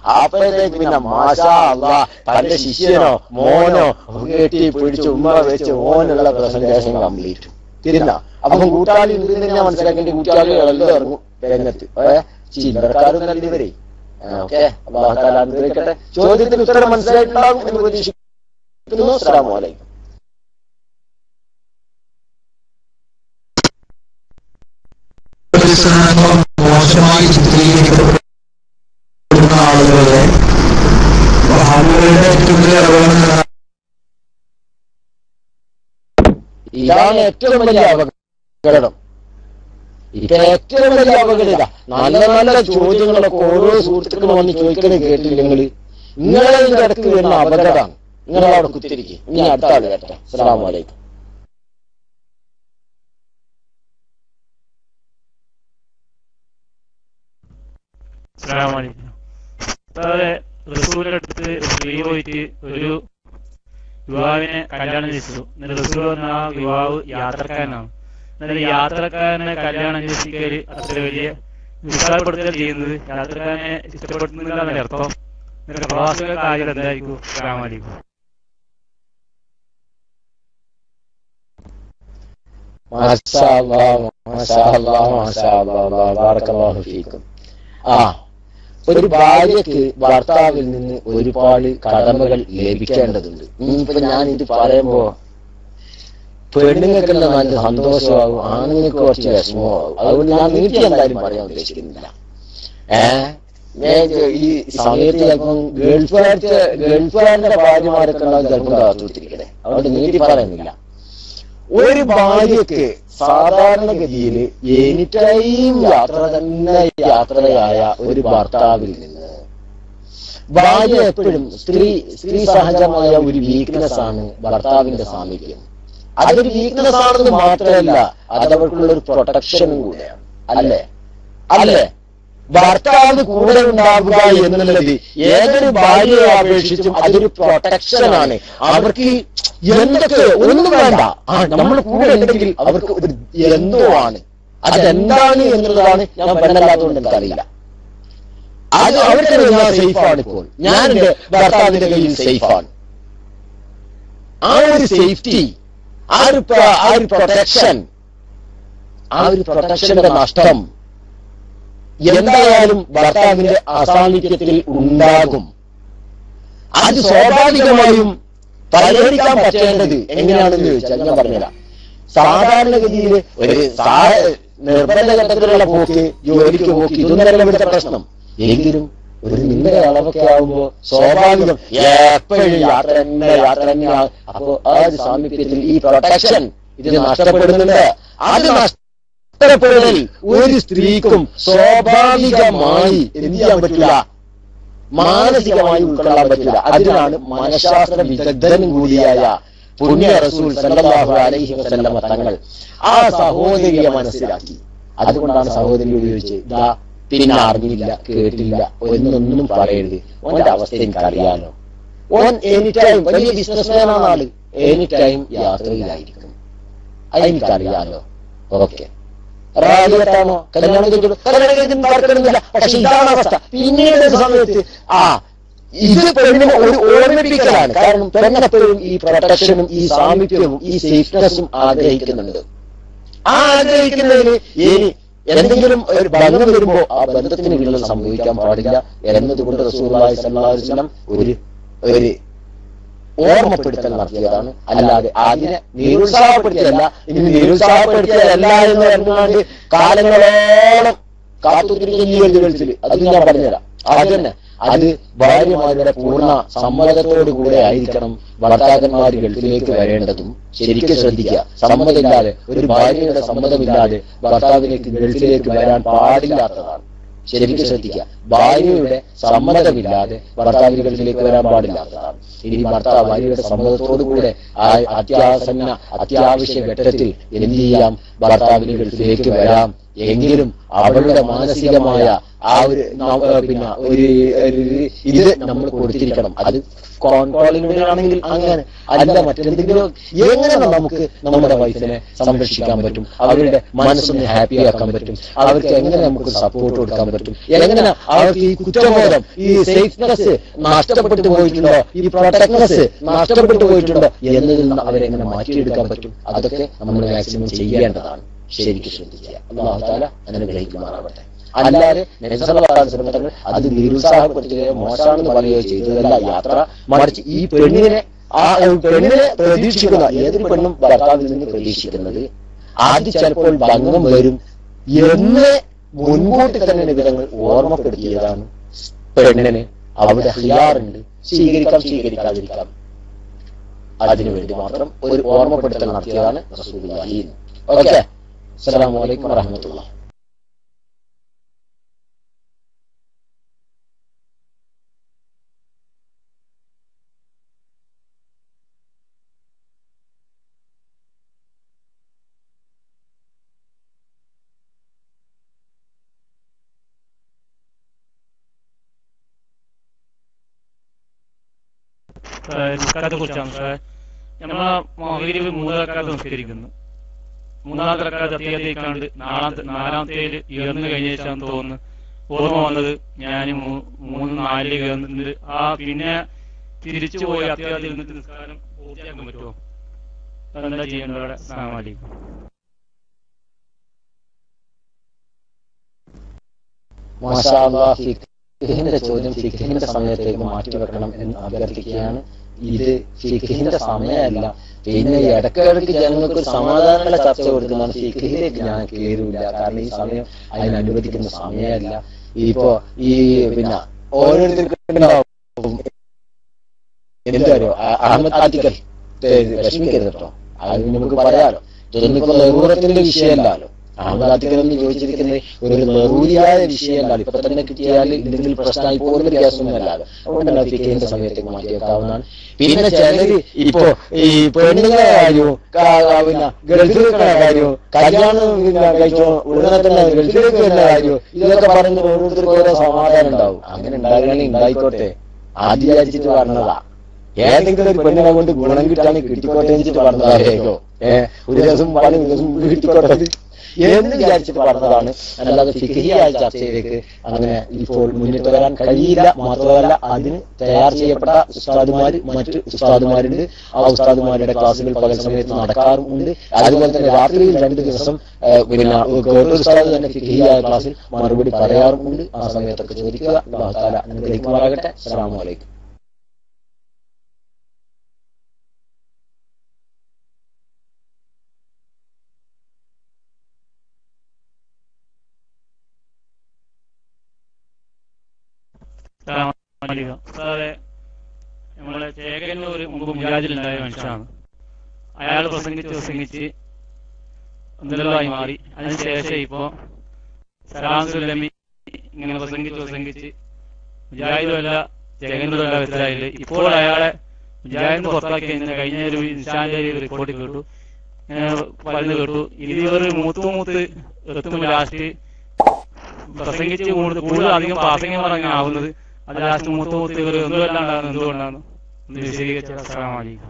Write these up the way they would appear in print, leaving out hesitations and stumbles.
അപ്പോഴത്തേക്ക് പിന്നെ മാഷാ അല്ലാഹ് തന്റെ ശിഷ്യനോ മോനോ കെട്ടി പിടിച്ച് ഉമ്മ വെച്ച് ഓനുള്ള പ്രസന്റേഷൻ കംപ്ലീറ്റ് തിരുന്ന. അപ്പം കൂട്ടാളി എന്തിനാ മനസ്സിലാക്കേണ്ടി, കൂട്ടാളികളെല്ലാം ഇറങ്ങും രംഗത്ത്. ചില്ലറക്കാരും നല്ലവരെ. ഓക്കെ, അല്ലാഹു തആല അനുഗ്രഹിക്കട്ടെ. ചോദ്യത്തിന് ഉത്തരം മനസ്സിലായിട്ടുണ്ടാകും എന്ന് പ്രതീക്ഷിക്കുന്നു. അസ്സലാമു അലൈക്കും. മോശമായി ചിത്രീകരിക്കപ്പെടുന്ന ആളുകളെ ഏറ്റവും വലിയ ഇതാണ് ഏറ്റവും വലിയ അപകടം. ഏറ്റവും വലിയ അപകടത നല്ല നല്ല ചോദ്യങ്ങളൊക്കെ ഓരോ സുഹൃത്തുക്കളും വന്ന് ചോദിക്കണേ കേട്ടില്ലെങ്കിൽ നിങ്ങളെ ഇതിന്റെ ഇടയ്ക്ക് വരുന്ന അപകടമാണ്. നിങ്ങളവിടെ കുത്തിരിക്കും. ഇനി അടുത്ത ആള് കേട്ടെ. അസ്സലാമു അലൈക്കും. റസൂലിന്റെ അടുത്ത് സ്ത്രീ പോയിട്ട് ഒരു യുവാവിനെ കല്യാണം ചെയ്തു. എന്നിട്ട് റസൂൽ പറഞ്ഞ ആ യുവാവ് യാത്രക്കാരനാണ്. എന്നിട്ട് യാത്രക്കാരനെ കല്യാണം ചെയ്യിക്കല് അത്ര വലിയ നിസ്സാരപ്പെടുത്തൽ ചെയ്യുന്നത് യാത്രക്കാരനെ ഇഷ്ടപ്പെടുന്നില്ല എന്നല്ലേ അർത്ഥം. എന്നിട്ട് പ്രവാസികളുടെ കാര്യം എന്തായിരിക്കും? അസ്സലാമു അലൈക്കും. മാഷാ അല്ലാഹ്, മാഷാ അല്ലാഹ്, മാഷാ അല്ലാഹ്, ബറകല്ലാഹു ഫീക്കും. ഒരു ഭാര്യക്ക് ഭർത്താവിൽ നിന്ന് ഒരുപാട് കടമകൾ ലഭിക്കേണ്ടതുണ്ട്. ഇനിയിപ്പോ ഞാൻ ഇത് പറയുമ്പോ പെണ്ണുങ്ങൾക്കെല്ലാം നല്ല സന്തോഷമാകും, ആണുങ്ങൾക്ക് കുറച്ച് വിഷമമാകും. അതുകൊണ്ട് ഞാൻ നീട്ടി എന്തായാലും പറയാൻ ഉദ്ദേശിക്കുന്നില്ല. ഈ സമയത്ത് ചിലപ്പം ഗൾഫുകാരുടെ ഭാര്യമാരൊക്കെ ഉണ്ടാവും ചിലപ്പം കാത്തുകൊടുത്തിരിക്കണേ. അതുകൊണ്ട് നീട്ടി പറയുന്നില്ല. ഒരു ഭാര്യക്ക് സാധാരണഗതിയിൽ എനി ടൈം യാത്ര തന്നെ യാത്രയായ ഒരു ഭർത്താവിൽ നിന്ന് ഭാര്യ എപ്പോഴും സ്ത്രീ സഹജമായ ഒരു വീക്ക്നെസ് ആണ് ഭർത്താവിന്റെ സാമീപ്യം. അതൊരു വീക്ക്നെസ് ആണെന്ന് മാത്രമല്ല, അതവർക്കുള്ള ഒരു പ്രൊട്ടക്ഷനും കൂടെയാണ്. അല്ലേ ഭർത്താവ് കൂടെ ഉണ്ടാവുക എന്നുള്ളത് ഏതൊരു ഭാര്യയെ അപേക്ഷിച്ചും അതൊരു പ്രൊട്ടക്ഷനാണ്. അവർക്ക് എന്തൊക്കെ ഒന്നും വേണ്ട, നമ്മൾ കൂടെ ഉണ്ടെങ്കിൽ അവർക്ക് ഒരു എന്തോ ആണ്. അതെന്താണ് എന്നുള്ളതാണ് ഞാൻ പെണ്ണല്ലാത്തതുകൊണ്ട് എനിക്കറിയില്ല. അത് അവർക്ക് ഞാൻ സേഫാണ്. ഇപ്പോൾ ഞാൻ എന്റെ ഭർത്താവിന്റെ കയ്യിൽ സേഫാണ്. ആ ഒരു സേഫ്റ്റി, ആ ഒരു പ്രൊട്ടക്ഷന്റെ നഷ്ടം എന്തായാലും ഭർത്താവിന്റെ അസാന്നിധ്യത്തിൽ ഉണ്ടാകും. അത് സ്വാഭാവികമായും പരിഹരിക്കാൻ പറ്റേണ്ടത് എങ്ങനെയാണെന്ന് ചോദിച്ചാൽ ഞാൻ പറഞ്ഞുതരാം. സാധാരണഗതിയിൽ ഒരു നിർബന്ധ ഘട്ടത്തിലുള്ള പോക്ക്, ജോലിക്ക് പോക്ക്, ഇതൊന്നല്ല ഇവിടുത്തെ പ്രശ്നം. എങ്കിലും ഒരു നിങ്ങളുടെ അളവൊക്കെ ആകുമ്പോ സ്വാഭാവികം എപ്പോഴും യാത്ര തന്നെ. അപ്പോ ആ ഒരു സാമീപ്യത്തിൽ ഈ പ്രൊട്ടക്ഷൻ ഇത് നഷ്ടപ്പെടുന്നുണ്ട്. അത് നഷ്ടപ്പെടൽ ഒരു സ്ത്രീക്കും സ്വാഭാവികമായി എന്ത് ചെയ്യാൻ പറ്റില്ല, മാനസികമായി ഉൾക്കൊള്ളാൻ പറ്റില്ല. അതിനാണ് മനഃശാസ്ത്ര വിദഗ്ധനും കൂടിയായ പുണ്യ റസൂൽ സല്ലല്ലാഹു അലൈഹി വസല്ലമ തങ്ങൾ ആ സഹോദരിയെ മനസ്സിലാക്കി. അതുകൊണ്ടാണ് സഹോദരി ഉപയോഗിച്ച് പിന്നെ അറിഞ്ഞില്ല, കേട്ടില്ല, ഒന്നും പറയരുത്, ഓന്റെ അവസ്ഥ എനിക്കറിയാലോ. ഓൻ എനി ടൈം വലിയ ബിസിനസ്മാനാണ് ആള്, എനി ടൈം യാത്രയിലായിരിക്കും, അതെനിക്കറിയാലോ. ഓക്കെ, റാലിയത്താണോ കല്യാണം കഴിക്കുന്നില്ല, പക്ഷെ ഇതാണ് അവസ്ഥ. പിന്നീട് സമയത്ത് ഇത് പെണ്ണിന് ഒരു ഓർമ്മിപ്പിക്കലാണ്. കാരണം പെണ്ണെപ്പോഴും ഈ പ്രൊട്ടക്ഷനും ഈ സാമീപ്യവും ഈ സേഫ്നെസ്സും ആഗ്രഹിക്കുന്നുണ്ട്. ആഗ്രഹിക്കുന്നതിന് ഇനി എന്തെങ്കിലും ഒരു ബന്ധം വരുമ്പോ ആ ബന്ധത്തിന് വിള്ളൽ സംഭവിക്കാൻ പാടില്ല എന്നതുകൊണ്ട് റസൂലുള്ളാഹി സ്വല്ലല്ലാഹു അലൈഹി വസല്ലം ഒരു ഓർമ്മപ്പെടുത്തൽ നടത്തിയതാണ്. അല്ലാതെ അതിനെ നിരുത്സാഹപ്പെടുത്തിയല്ല. ഇനി നിരുത്സാഹപ്പെടുത്തിയതല്ല എന്ന് പറഞ്ഞുകൊണ്ട് കാലങ്ങളോളം കാത്തുതിരിക്കൽ അത് ഞാൻ പറഞ്ഞുതരാം. അത് തന്നെ, അത് ഭാര്യമാരുടെ പൂർണ്ണ സമ്മതത്തോടു കൂടെ ആയിരിക്കണം ഭർത്താക്കന്മാർ ഗൾഫിലേക്ക് വരേണ്ടതും. ശരിക്കും ശ്രദ്ധിക്കുക, സമ്മതമില്ലാതെ, ഒരു ഭാര്യയുടെ സമ്മതമില്ലാതെ ഭർത്താവിലേക്ക് ഗൾഫിലേക്ക് വരാൻ പാടില്ലാത്തതാണ്. ശരിക്കും ശ്രദ്ധിക്കുക, ഭാര്യയുടെ സമ്മതമില്ലാതെ ഭർത്താവിന് ഗൾഫിലേക്ക് വരാൻ പാടില്ലാത്തതാണ്. ഇനി ഭാര്യയുടെ സമ്മതത്തോടു കൂടെ അത്യാവശ്യ ഘട്ടത്തിൽ എന്ത് ചെയ്യാം, ഭർത്താവിന് ഗൾഫിലേക്ക് വരാം എങ്കിലും അവളുടെ മാനസികമായ ആ ഒരു പിന്നെ ഒരു ഇത് നമ്മൾ കൊടുത്തിരിക്കണം. അത് കോളിലൂടെയാണെങ്കിൽ അങ്ങനെ, അല്ല മറ്റെന്തെങ്കിലും എങ്ങനെ നമുക്ക് നമ്മുടെ വൈഫിനെ സംരക്ഷിക്കാൻ പറ്റും, അവരുടെ മനസ്സൊന്ന് ഹാപ്പി ആക്കാൻ പറ്റും, അവർക്ക് എങ്ങനെ നമുക്ക് സപ്പോർട്ട് കൊടുക്കാൻ പറ്റും, എങ്ങനെ അവർക്ക് ഈ കുറ്റബോധം, ഈ സേഫ്നെസ് നഷ്ടപ്പെട്ടു പോയിട്ടുണ്ടോ, ഈ പ്രൊട്ടക്ട്നെസ് നഷ്ടപ്പെട്ടു പോയിട്ടുണ്ടോ എന്നതിൽ നിന്ന് അവരെങ്ങനെ മാറ്റിയെടുക്കാൻ പറ്റും, അതൊക്കെ നമ്മൾ മാക്സിമം ചെയ്യേണ്ടതാണ്. ശരിക്കും ശ്രദ്ധിക്കുക. അല്ലാഹു തആല അങ്ങനെ ഗ്രഹിക്കുമാറാവട്ടെ. അല്ലാതെ തങ്ങൾ അത് നിരുത്സാഹപ്പെടുത്തുകയോ മോശമാണെന്ന് പറയുകയോ ചെയ്തതല്ല യാത്ര, മറിച്ച് ഈ പെണ്ണിനെ പ്രതീക്ഷിക്കുന്ന ഏതൊരു പെണ്ണും ഭർത്താവിൽ നിന്ന് പ്രതീക്ഷിക്കുന്നത് ആദ്യം ചിലപ്പോൾ ഭംഗം വരും എന്ന് മുൻകൂട്ടി തന്നെ നിബിധങ്ങൾ ഓർമ്മപ്പെടുത്തിയതാണ്. പെണ്ണിന് അവിടെ ഹിയാറുണ്ട്, സ്വീകരിക്കാതിരിക്കാം. അതിനുവേണ്ടി മാത്രം ഒരു ഓർമ്മപ്പെടുത്തൽ നടത്തിയതാണ് റസൂലുള്ളാഹി. ഓക്കെ, അസ്സലാമു അലൈക്കും വറഹ്മത്തുള്ളാഹി. നിസ്കാരത്തെ കുറിച്ചാണ് നമ്മളെ മഗ്‌രിബ് 3 റക്അത്ത് നിസ്കരിക്കുന്നു. 3-ാമത്തെ റക്അത്ത് അത്തിയാത്തേക്കാണ്ട് 4-ാമത്തേൽ ഉയർന്നു കഴിഞ്ഞ ശേഷം തോന്നുന്നു ഓർമ്മ വന്നത് ഞാൻ 3-4 കയറുന്നത്. പിന്നെ തിരിച്ചു പോയി അത്യാവശ്യം ഇരുന്നിട്ട് നിസ്കാരം പൂർത്തിയാക്കാൻ പറ്റുമോ? അതെന്താ ചെയ്യേണ്ടത്? അവിടെ അസ്സലാമു അലൈക്കും. മാഷാ അല്ലാഹ്, ഫിഖ്ഹിന്റെ ചോദ്യം ഫിഖ്ഹിന്റെ സമയത്തേക്ക് മാറ്റിവെക്കണം എന്ന് അഭ്യർത്ഥിക്കുകയാണ്. ഇത് ഫിഖ്ഹിന്റെ സമയമല്ല. പിന്നെ ഇടയ്ക്കിടയ്ക്ക് ജനങ്ങൾക്ക് ഒരു സമാധാനമുള്ള ചർച്ച കൊടുക്കുന്നതാണ്. ഫിഖ്ഹിലേക്ക് ഞാൻ കയറില്ല, കാരണം ഈ സമയം അതിനനുവദിക്കുന്ന സമയമല്ല. ഇപ്പോ ഈ പിന്നെ ഓരോരുത്തർക്കും എന്താ അഹമ്മദ് ആത്തിക്കൽ വിഷമിക്കരുത് കേട്ടോ, അത് നമുക്ക് പറയാലോ. ഇതൊന്നിപ്പോ നെറൂറത്തിന്റെ വിഷയമല്ലല്ലോ. അഹമ്മദ് ആത്തിക്കൽ എന്ന് ചോദിച്ചിരിക്കുന്നത് ഒരു നെറൂരിയായ വിഷയമല്ല. ഇപ്പൊ തന്നെ കിട്ടിയാൽ എന്തെങ്കിലും പ്രശ്നമായി പോകുന്ന കേസൊന്നുമല്ലാതെ അതുകൊണ്ടല്ല ഫിഖ്ഹിന്റെ സമയത്തേക്ക് മാറ്റി വെക്കാവുന്നതാണ്. പിന്നെ ചിലര് ഇപ്പോ ഈ പെണ്ണുങ്ങളെ കാര്യവും പിന്നെ ഗൾഫിലേക്കുള്ള കാര്യവും കല്യാണം കഴിച്ചോ ഉടനെ തന്നെ ഗൾഫിലേക്ക് വരുന്ന കാര്യവും ഇതൊക്കെ പറയുന്ന ഓരോരുത്തർക്ക് ഓരോ സമാധാനം ഉണ്ടാവും. അങ്ങനെ ഉണ്ടാകുകയാണെങ്കിൽ ഉണ്ടായിക്കോട്ടെ, ആദ്യം വിചാരിച്ചിട്ട് പറഞ്ഞതാ. ഏതെങ്കിലും ഒരു പെണ്ണിനെ കൊണ്ട് ഗുണം കിട്ടാണെങ്കിൽ കിട്ടിക്കോട്ടെ വെച്ചിട്ട് പറഞ്ഞതാരേക്കോ ഒരു ദിവസം പണി ദിവസം കിട്ടിക്കോട്ടെ എന്ന് വിചാരിച്ചിട്ട് പറഞ്ഞതാണ്. അല്ലാതെ ഫിഖ്ഹിയായ ചർച്ചയിലേക്ക് അങ്ങനെ ഇപ്പോൾ മുന്നിട്ട് വരാൻ കഴിയില്ല. മാത്രമല്ല അതിന് തയ്യാർ ചെയ്യപ്പെട്ട ഉസ്താദുമാര് മറ്റ് ഉസ്താദുമാരുണ്ട്. ആ ഉസ്താദുമാരുടെ ക്ലാസ്സുകൾ പകൽ സമയത്ത് നടക്കാറുമുണ്ട്. അതുപോലെ തന്നെ രാത്രിയിൽ 2 ദിവസം പിന്നെ ഉസ്താദ് തന്നെ ഫിഖ്ഹിയായ ക്ലാസ്സിൽ മറുപടി പറയാറുമുണ്ട്. ആ സമയത്തൊക്കെ ചോദിക്കുക. അല്ലാഹു തആല അനുഗ്രഹിക്കുമാറാകട്ടെ. അസ്സലാമു അലൈക്കും. നമ്മളെ ചേകന്നൂർ മുമ്പ് മുജാഹിദിലുണ്ടായ മനുഷ്യനാണ്. അയാൾ പ്രസംഗിച്ച് അന്തരമായി മാറി. അതിനുശേഷം ഇപ്പോ സലാംസുല്ലമി ഇങ്ങനെ പ്രസംഗിച്ച് മുജാഹിദുമല്ല ചേകന്നൂരല്ല മനസ്സിലായില്ല. ഇപ്പോൾ അയാളെ മുജാഹിദിന് പുറത്താക്കി കഴിഞ്ഞ ഒരു നിശാന്റെ റിപ്പോർട്ട് കേട്ടു, പറയുന്നത് കേട്ടു. ഇവർ മൂത്ത് എത്തുമ്പോൾ ലാസ്റ്റ് പ്രസംഗിച്ച് കൂടുതൽ അധികം പ്രാസംഗം പറഞ്ഞ ആവുന്നത് അത് ലാസ്റ്റ് മൂത്ത് ഇവർ എന്തുകൊണ്ടാണ് ഒന്ന് വിശദീകരിച്ചത്. അസ്സലാമു അലൈക്കും.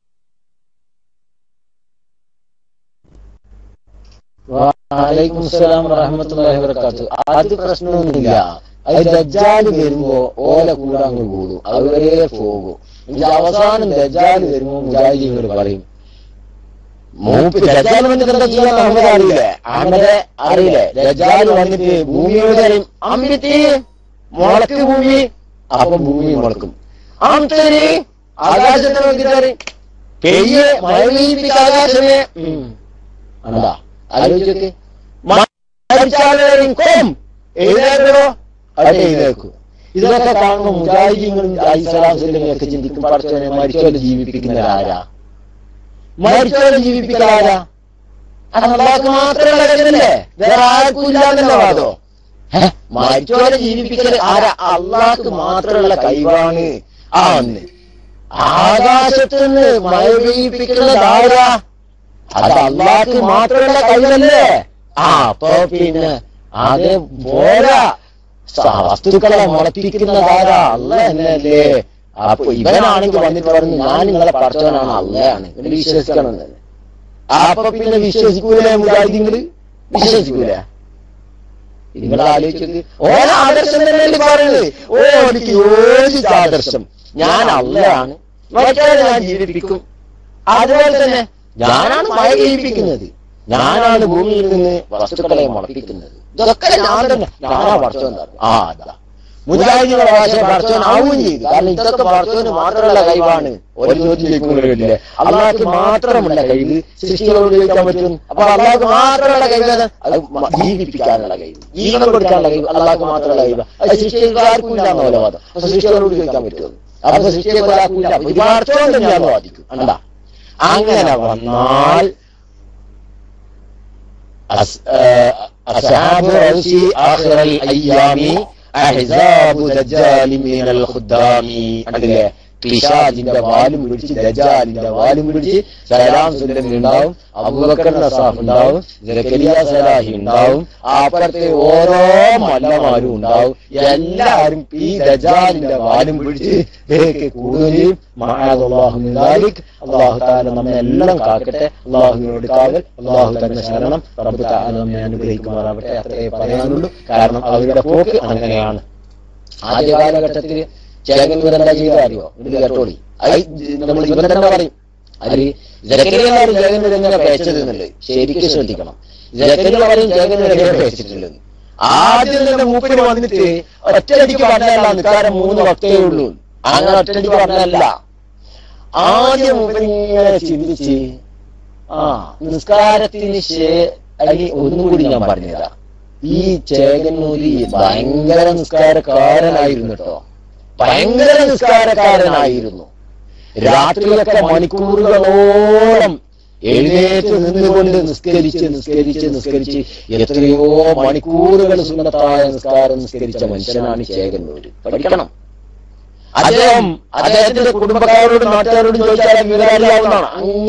വഅലൈക്കും അസ്സലാം വറഹ്മത്തുള്ളാഹി വബറകാതുഹു. അത് പ്രശ്നമൊന്നുമില്ല. അത് ദജ്ജാൽ വരുമ്പോ ഓല കൂടെ അങ്ങ് കൂടും, അതുവരെ പോകും. അവസാനം ദജ്ജാൽ വരുമ്പോ മുജാഹിദീങ്ങൾ പറയും ദജ്ജാൽ വന്നിട്ട് എന്താ ചെയ്യാൻ അഹമ്മദ് അറിയില്ലേ? ദജ്ജാൽ വന്നിട്ട് ഭൂമിയോട് പറയും അമ്മിത്തി മുളക്ക് ഭൂമി, അപ്പം ഭൂമി മുളക്കും. അംതരി ആകാശത്തെ നോക്കിട്ട് പെയ്യെ മഴ പെയ്യിപ്പിക്ക ആകാശമേ. എന്താ ആലോചിച്ചൊക്കെ എഴുതേക്കോ അത് എഴുതേക്കും. ഇതൊക്കെ കാണുമ്പോ മുജാഹിദീങ്ങളും അലിസ്ലാംസിലൊക്കെ ചിന്തിക്കും, പഠിച്ചവനെ മരിച്ചോലെ ജീവിപ്പിക്കുന്നവരാരാ? മരിച്ചോലെ ജീവിപ്പിക്കാരാ? അള്ളാഹ്ക്ക് മാത്രമുള്ള കഴിവല്ലേ, വേറെ ആർക്കും ഇല്ലാന്നല്ലോ വാദോ. മരിച്ചോലെ ജീവിപ്പിക്കൽ ആരാ? അള്ളാഹ്ക്ക് മാത്രമുള്ള കഴിവാണ്. ഒന്ന് ആകാശത്തുനിന്ന് മഴ പെയ്യിപ്പിക്കുന്നത് ആരാ? അത് അള്ളാഹ്ക്ക് മാത്രമുള്ള കഴിവല്ലേ. അപ്പൊ പിന്നെ അത് പോരാ, വസ്തുക്കളെ മുളപ്പിക്കുന്നതാരാ? അല്ലാഹ് തന്നെയല്ലേ. അപ്പൊ ഇവനാണെങ്കിൽ വന്നിട്ട് പറഞ്ഞു ഞാൻ നിങ്ങളെ പടച്ചവനാണ്, അല്ലാഹയാണ്, നിങ്ങൾ വിശ്വസിക്കണം തന്നെ. അപ്പൊ പിന്നെ വിശ്വസിക്കൂലേ മുജാഹിദീങ്ങള്? വിശ്വസിക്കൂല. നിങ്ങൾ ആലോചിച്ചത് ഓരോ ആദർശം തന്നെയല്ലേ പറയുന്നത്. ഓ എനിക്ക് യോജിച്ച ആദർശം, ഞാൻ അല്ലാഹയാണ്, മറ്റേ ഞാൻ ജീവിപ്പിക്കും. അതുപോലെ തന്നെ ഞാനാണ് മഴ ജീവിപ്പിക്കുന്നത്, ഞാനാണ് ഭൂമിയിൽ നിന്ന് വസ്തുക്കളെ മുളപ്പിക്കുന്നത്. ഇതൊക്കെ ഞാൻ തന്നെ, ഞാനാ പടച്ചവൻ പറഞ്ഞു. അതാ മുജാഹിദികളുടെ ഭാഷ പടച്ചവൻ ആവുകയും ചെയ്തു. കാരണം ഇതൊക്കെ പടച്ചവന് മാത്രമുള്ള കഴിവാണ്. ഒരു ചോദ്യം ചോദിക്കുമ്പോഴില്ലേ, അള്ളാഹ്ക്ക് മാത്രമുള്ള കഴിവ് സൃഷ്ടികളോട് ചോദിക്കാൻ പറ്റും. അപ്പൊ അള്ളാഹ്ക്ക് മാത്രമുള്ള കഴിവ് അത് ജീവിപ്പിക്കാനുള്ള കഴിവ്, ജീവൻ കൊടുക്കാനുള്ള കഴിവ് അള്ളാഹ്ക്ക് മാത്രമുള്ള കഴിവ്. അത് സൃഷ്ടിക്കാർക്കും ഇല്ലാന്ന പോലെ വാദം. അപ്പൊ സൃഷ്ടികളോട് ചോദിക്കാൻ പറ്റുമോ? അപ്പൊ സൃഷ്ടിയെ ഒരാൾക്കില്ല, അപ്പൊ ഇത് പടച്ചവൻ തന്നെയാന്ന് വാദിക്കും. എന്താ അങ്ങനെ വന്നാൽ أصحاب رؤوس آخر الأيام أحزاب دجال من الخدام. അതിലെ പിശാചിന്റെ വാലും പിടിച്ച് ദജാലിന്റെ വാലും പിടിച്ച് സലാം സുല്ലം ഉണ്ടാവും, അബൂബക്കർ നസാഫ് ഉണ്ടാവും, സക്കരിയ സലാഹി ഉണ്ടാവും, അപ്പുറത്തെ ഓരോ മല്ലമാരും ഉണ്ടാവും. എല്ലാരും ഈ ദജാലിന്റെ വാലും പിടിച്ച് കൂടുകയും അള്ളാഹു താല നമ്മെ എല്ലാം കാക്കട്ടെ. അള്ളാഹുവിനോട് കാവൽ, അള്ളാഹു തന്നെ ശരണം, റബ്ബ് തആല നമ്മെ അനുഗ്രഹിക്കുമാറാവട്ടെ. അത്രേ പറയാനുള്ളൂ. കാരണം അവരുടെ പോക്ക് അങ്ങനെയാണ്. ആദ്യ കാലഘട്ടത്തിൽ ചേകന്നൂർ എന്താ ചെയ്ത അറിയോ? ഇത് കേട്ടോളി. നമ്മൾ ഇവൻ തന്നെ പറയും അതില് ജക്കരിയാണ് ചേകന്നൂർ എങ്ങനെ പേച്ചത് എന്നുള്ളത് ശരിക്കും ശ്രദ്ധിക്കണം. ജക്കരിയ പറയും ചേകന്നൂർ എങ്ങനെ പേച്ചിട്ടുള്ളത്. ആദ്യം തന്നെ മൂപ്പര് വന്നിട്ട് ഒറ്റയടിക്ക് പറഞ്ഞല്ല, നിസ്കാരം 3 വക്തേ ഉള്ളൂ, അങ്ങനെ ഒറ്റയടിക്ക് പറഞ്ഞല്ല. ആദ്യം മൂപ്പര് ഇങ്ങനെ ചിന്തിച്ച് നിസ്കാരത്തിന് ഒന്നും കൂടി ഞാൻ പറഞ്ഞതാ. ഈ ചേകന്നൂര് ഭയങ്കര നിസ്കാരക്കാരനായിരുന്നു കേട്ടോ, ഭയങ്കര നിസ്കാരക്കാരനായിരുന്നു. രാത്രിയിലൊക്കെ മണിക്കൂറുകളോളം എഴുന്നേറ്റ് നിന്നുകൊണ്ട് നിസ്കരിച്ച് എത്രയോ മണിക്കൂറുകൾ സുന്നത്തായ നിസ്കാരം നിസ്കരിച്ച മനുഷ്യനാണ് ചേകന്നൂര്. പഠിക്കണം. അദ്ദേഹത്തിന്റെ കുടുംബക്കാരോടും നാട്ടുകാരോടും ചോദിച്ചാൽ വിവരറിയാവുന്നതാണ്.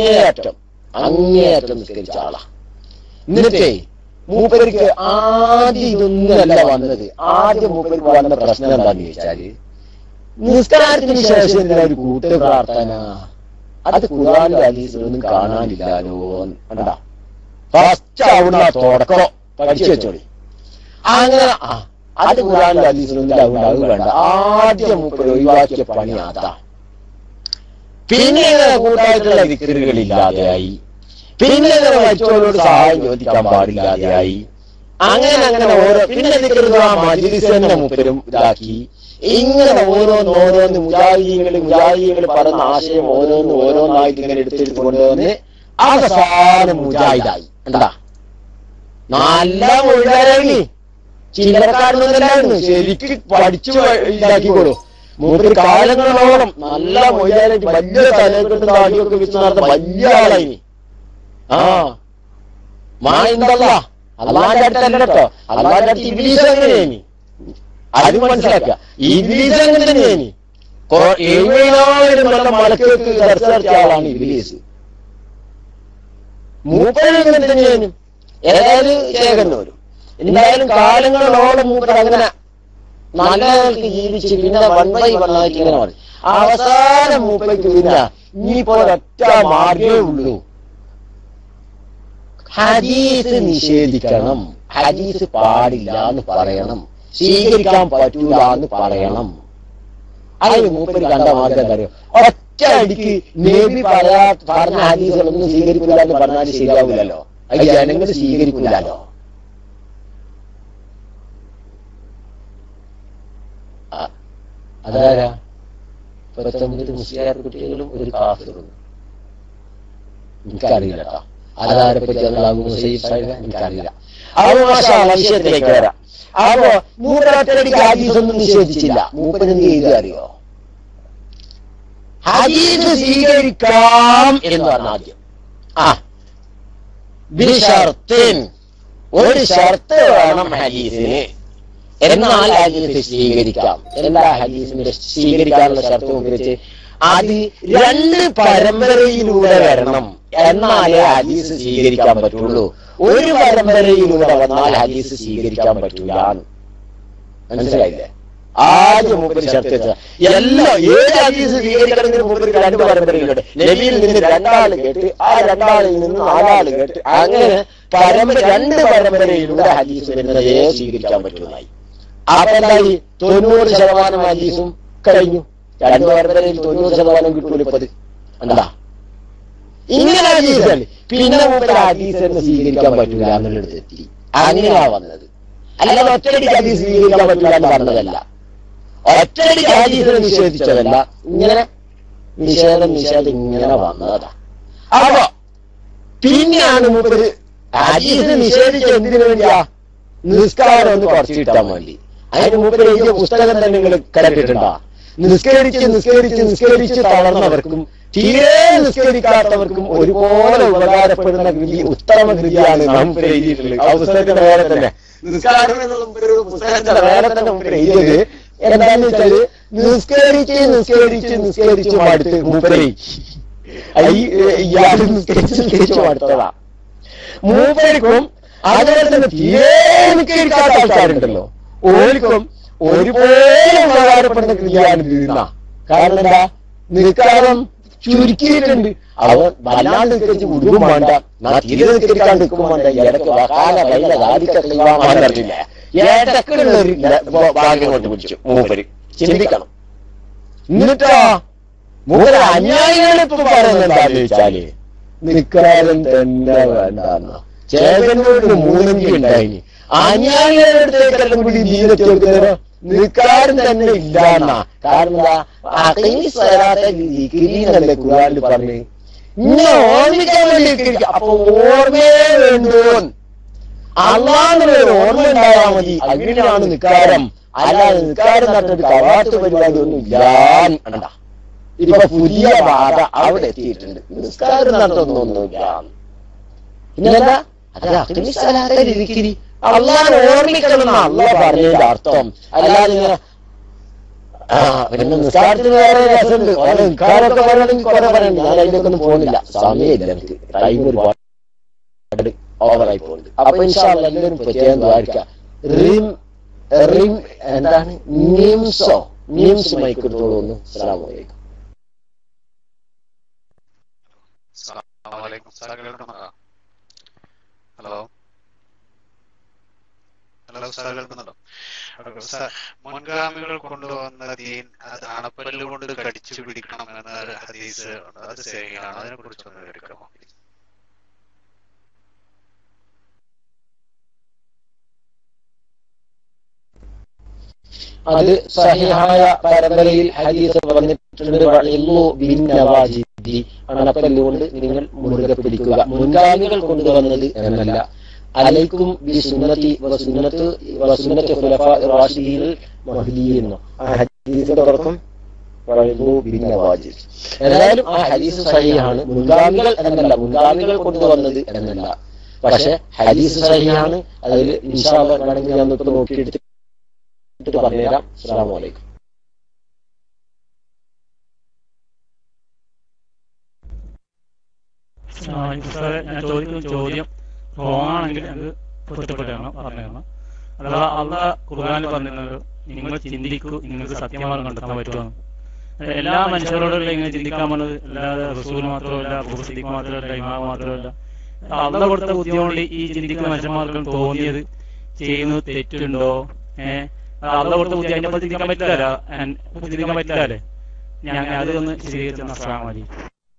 അങ്ങേയറ്റം നിസ്കരിച്ച ആളാ. എന്നിട്ടേ മൂപ്പർക്ക് ആദ്യം ഇതൊന്നുമല്ല വന്നത്. ആദ്യം മൂപ്പർക്ക് വന്ന പ്രശ്നം എന്താന്ന് ചോദിച്ചാല്, നിസ്കാരത്തിന് ശേഷം എന്തിനാ ഒരു കൂട്ട പ്രാർത്ഥന? അത് ഖുർആനിലും ഹദീസിലൊന്നും കാണാനില്ലാലോ. കണ്ടാ, ഫസ്റ്റ് അവിടുന്ന് തുടക്കം പഠിച്ചു വെച്ചോളി. അങ്ങനെ അത് ഖുർആനിലും ഹദീസിലൊന്നും അത് വേണ്ട. ആദ്യം മൂപ്പര് ഒഴിവാക്കിയ പണി അതാ. പിന്നെ കൂട്ടായിട്ടുള്ള ദിക്റുകളില്ലാതെയായി, പിന്നെ മറ്റോരോട് സഹായം ചോദിക്കാൻ പാടില്ലാതെയായി. അങ്ങനെ ഓരോ പിന്നെ ദിക്റ് ആ മജ്‌ലിസ് തന്നെ മൂപ്പരും ഇതാക്കി. ഇങ്ങനെ ഓരോന്ന് മുജാഹിദീങ്ങൾ പറയുന്ന ആശയം ഓരോന്നായിട്ട് ഇങ്ങനെ എടുത്തെടുത്ത് കൊണ്ടുവന്ന് അവസാനം മുജാഹിദായി. എന്താ നല്ല മുഴുവനായി ചില്ലറക്കാരനൊന്നല്ലായിരുന്നു, ശരിക്ക് പഠിച്ചു ഇതാക്കിക്കോളൂ. മൂപ്പര് കാലങ്ങളോളം നല്ല മൊയ്യാനായിട്ട് വലിയ തലക്കെട്ട് താടിയൊക്കെ വെച്ച് നടന്ന വലിയ ആളായി. അള്ളാന്റെ അടുത്തല്ല കേട്ടോ, അള്ളാന്റെ അടുത്ത് ഇബ്ലീസ് എങ്ങനെയാണ് അത് മനസ്സിലാക്കുക. ഇബ്ലീസ് എങ്ങനെ തന്നെയാണ്. 70,000 മലക്കേക്ക് ദർശിച്ച ആളാണ് ഇബ്ലീസ്. മൂപ്പര് എങ്ങനെ തന്നെയാണ്. ഏതായാലും ചേകന്നൂരും എന്തായാലും കാലങ്ങളോളം മൂപ്പര് അങ്ങനെ നല്ലവർക്ക് ജീവിച്ച് പിന്നെ 1/1 ആയിട്ട് ഇങ്ങനെ പറയും. അവസാനം മൂപ്പയ്ക്ക് പിന്നെ ഇനിയിപ്പോ ഒറ്റ മാർഗേ ഉള്ളൂ, ഹദീസ് നിഷേധിക്കണം, ഹദീസ് പാടില്ല എന്ന് പറയണം, സ്വീകരിക്കാൻ പറ്റൂല എന്ന് പറയണം. അതിന് മൂപ്പര് കണ്ട മാർഗം എന്താ അറിയോ? ഒറ്റ അടിക്ക് നബി പറഞ്ഞ ഹദീസുകളൊന്നും സ്വീകരിക്കില്ല എന്ന് പറഞ്ഞാൽ ശരിയാവില്ലല്ലോ, അത് ജനങ്ങൾ സ്വീകരിക്കില്ലല്ലോ. അതാരാ? 19 മുസ്ലിം കുട്ടികളും ഒരു കാഫിറും. എനിക്കറിയില്ല കേട്ടോ അതാരെ പറ്റി എനിക്കറിയില്ല. അപ്പൊ വിഷയത്തിലേക്ക് വരാം. അപ്പോ മൂപ്പരൊറ്റടിക്ക് ഹദീസൊന്നും നിഷേധിച്ചില്ല. മൂപ്പര് എന്ത് ചെയ്തു അറിയോ? ഹദീസ് സ്വീകരിക്കാം എന്ന് പറഞ്ഞ ആദ്യം ബിശർത്തിൻ, ഒരു ഷർത്ത് വേണം ഹദീസിന്, എന്നാൽ ഹദീസ് സ്വീകരിക്കാം. എല്ലാ ഹദീസിനെ സ്വീകരിക്കാനുള്ള ഷർത്ത് ഉപയോഗിച്ച് അത് 2 പരമ്പരയിലൂടെ വരണം, എന്നാലേ ഹദീസ് സ്വീകരിക്കാൻ പറ്റുള്ളൂ. ഒരു പരമ്പരയിലൂടെ വന്നാൽ ഹദീസ് സ്വീകരിക്കാൻ പറ്റൂല. മനസ്സിലായില്ലേ? ആദ്യം മൂപ്പര് ചർച്ച ഏത് ഹദീസ് സ്വീകരിക്കണമെങ്കിലും മൂപ്പര് 2 പരമ്പരയിലൂടെ നബിയിൽ നിന്ന് 2 ആള് കേട്ട്, ആ 2 ആളിൽ നിന്ന് 4 ആള് കേട്ട്, അങ്ങനെ 2 പരമ്പരയിലൂടെ ഹദീസ് വരുന്നതേ സ്വീകരിക്കാൻ പറ്റുന്നതായി. അപ്പൊ എന്തായി? 90% ഹദീസും കഴിഞ്ഞു. 2 പരമ്പരയിൽ 90% കിട്ടൂല. 10 എന്താ ഇങ്ങനെ ഹദീസ്? പിന്നെ മൂപ്പര് ഹദീസ് എന്ന് സ്വീകരിക്കാൻ പറ്റൂല എന്നുള്ളത് എത്തി. അങ്ങനെയാ വന്നത്. അല്ലാതെ ഒറ്റയടിക്ക് ഹദീസ് സ്വീകരിക്കാൻ പറ്റൂല എന്ന് പറഞ്ഞതല്ല, ഒറ്റയടിക്ക് ഹദീസിനെ നിഷേധിച്ചതല്ല. ഇങ്ങനെ നിഷേധം ഇങ്ങനെ വന്നതാ. അപ്പൊ പിന്നെയാണ് മൂപ്പര് ഹദീസിനെ നിഷേധിച്ച എന്തിനു വേണ്ടിയാ? നിസ്കാരം ഒന്ന് കുറച്ച് കിട്ടാൻ വേണ്ടി. അതിന് മൂപ്പര് എഴുതിയ പുസ്തകം തന്നെ നിങ്ങൾ കണ്ടിട്ടുണ്ടാ? നിസ്കരിച്ച് തളർന്നവർക്കും തീരെ നിസ്കരിക്കാത്തവർക്കും ഒരുപോലെ ഉപകാരപ്പെടുന്ന കൃതി, ഉത്തമ കൃതിയാണ് മൂപ്പര് എഴുതിയിട്ടുള്ളത്. ആ പുസ്തകത്തിന്റെ വേറെ തന്നെ നിസ്കാരം എന്നുള്ള പുസ്തകത്തിന്റെ വേറെ തന്നെ മൂപ്പര് എഴുതിയത് എന്താന്ന് വെച്ചാല് നിസ്കരിച്ച് മടുത്ത് മൂപ്പര് ഇയാൾ നിസ്കരിച്ച് മടുത്തതാ. മൂപ്പർക്കും അതുപോലെ തന്നെ തീരെ നിസ്കരിക്കാത്ത ആൾക്കാരുണ്ടല്ലോ, ഓർക്കും ഒരുപോലെ ഉപകാരപ്പെടുന്ന കൃതിയാണ് ഇതിന്ന. കാരണം എന്താ? നിസ്കാരം ചുരുക്കിയിട്ടുണ്ട്. അവൻ വല്ലാണ്ട് നിസ്കരിച്ച് മുഴുവൻ വേണ്ട, തീരെ നിസ്കരിക്കാണ്ട് നിൽക്കും വേണ്ട, ഇടയ്ക്ക് വകാല വൈല ഗാദിക്കറിയില്ല, ഇടയ്ക്കുള്ളൊരു ഭാഗ്യം കൊണ്ട് പിടിച്ചു മൂപ്പര്. ചിന്തിക്കണം. എന്നിട്ടാ മൂപ്പര് അന്യായികളിപ്പോ പറയുന്നത് എന്താന്ന് ചോദിച്ചാല് നിസ്കാരം തന്നെ വേണ്ടെന്ന. ചേതനോട് 3 ഉണ്ടായിന്, അന്യായികളുടെ അടുത്തേക്കെല്ലാം കൂടി ജീവിതത്തിൽ കൊടുക്കുന്നവരോ നിസ്കാരം തന്നെ ഇല്ലാന്ന. കാരണം എന്താ ഖുർആനിൽ പറഞ്ഞ് ഇങ്ങനെ ഓർമ്മിക്കാൻ വേണ്ടി. അപ്പൊ ഓർമ്മയെ വേണ്ടോ? അള്ളാഹുവിനൊരു ഓർമ്മ ഉണ്ടായാൽ മതി. അങ്ങനെയാണ് നിസ്കാരം. അല്ലാതെ നിസ്കാരം നടന്നിട്ട് കവാത്ത് പരിപാടി ഒന്നും ഇല്ല. ഇപ്പൊ പുതിയ വാദ അവിടെ എത്തിയിട്ടുണ്ട്. നിസ്കാരം നടത്തൊന്നുമില്ല. പിന്നെന്താ? അതെ അള്ളാഹ് ഓർമ്മിക്കണം അള്ളാഹ് പറഞ്ഞതിന്റെ അർത്ഥം. അല്ലാതെ ഇങ്ങനെ പിന്നെ നിസ്കാരത്തിന് വേറെ രസമുണ്ട്. നിസ്കാരമൊക്കെ പറയണമെങ്കിൽ കുറെ പറയണ്ട. ഞാൻ അതിലേക്ക് ഒന്നും പോകുന്നില്ല, സമയമില്ല എനിക്ക്. ടൈം ഒരുപാട് ഓവറായി പോകുന്നുണ്ട്. അപ്പൊ ഇൻഷാ അല്ലാഹ് എല്ലാവരും പ്രത്യേകം ദ്വാരിക്കാം. എന്താണ് നീംസ് മൈക്കെടുത്തോളൂ ഒന്ന്. അസ്സലാമു അലൈക്കും. ഹലോ സാർ കേൾക്കുന്നുണ്ടോ? മുൻഗാമികൾ കൊണ്ടുവന്ന ദീൻ അത് അണപ്പല്ല് കൊണ്ട് കടിച്ചു പിടിക്കണം എന്ന ഹദീസ് അത് ശരിയാണ്. അതിനെ കുറിച്ചൊന്ന് വിവരിക്കാമോ? അത് സഹിഹായ പരമ്പരയിൽ ഹദീസ് വന്നിട്ടുണ്ട്. അണപ്പല്ലുകൊണ്ട് നിങ്ങൾ മുറുകെ പിടിക്കുക. മുൻഗാമികൾ കൊണ്ടുവന്നത് എന്നല്ല. അലൈക്കും ബി സുന്നതി വസുന്നത്തി ഖുലഫാഇർ റാഷിദീൻ മഹ്ദിയീൻ. ആ ഹദീസിന്റെ തുടക്കം ഏതായാലും ആ ഹദീസ് സഹിഹാണ്. മുൻഗാമികൾ എന്നല്ല, മുൻഗാമികൾ കൊണ്ടുവന്നത് എന്നല്ല. പക്ഷെ ഹദീസ് സഹിഹാണ്. അതിൽ ഇൻഷാ അല്ലാഹ് വേണമെങ്കിൽ ഞാൻ ഇപ്പൊ നോക്കിയെടുത്തിട്ട് പറഞ്ഞുതരാം. അസ്സലാമു അലൈക്കും. ഞാൻ ചോദിക്കുന്ന ചോദ്യം റോങ്ങാണെങ്കിൽ അത് പൊരുത്തപ്പെട്ടാണ് പറഞ്ഞു. അഥവാ അള്ളാഹ് ഖുർആനിൽ പറഞ്ഞിരുന്നത് നിങ്ങൾ ചിന്തിക്കൂ, നിങ്ങൾക്ക് സത്യമാർഗം കണ്ടെത്താൻ പറ്റുമെന്ന്. എല്ലാ മനുഷ്യരോടും ഇങ്ങനെ ചിന്തിക്കാൻ പറഞ്ഞത് അല്ലാതെ റസൂൽ മാത്രമല്ല, സിദ്ദീഖ് മാത്രമല്ല, ഇമാം മാത്രമല്ല. അള്ളാഹ് കൊടുത്ത ബുദ്ധി കൊണ്ട് ഈ ചിന്തിക്കുന്ന മനുഷ്യന്മാർക്കും തോന്നിയത് ചെയ്യുന്നത് തെറ്റുണ്ടോ? അള്ളാഹ് കൊടുത്ത ബുദ്ധി അതിനെ പറ്റി ചിന്തിക്കാൻ പറ്റില്ലല്ലേ? ഞാൻ അതൊന്ന് വിശദീകരിച്ചു. അസ്സലാമു അലൈക്കും.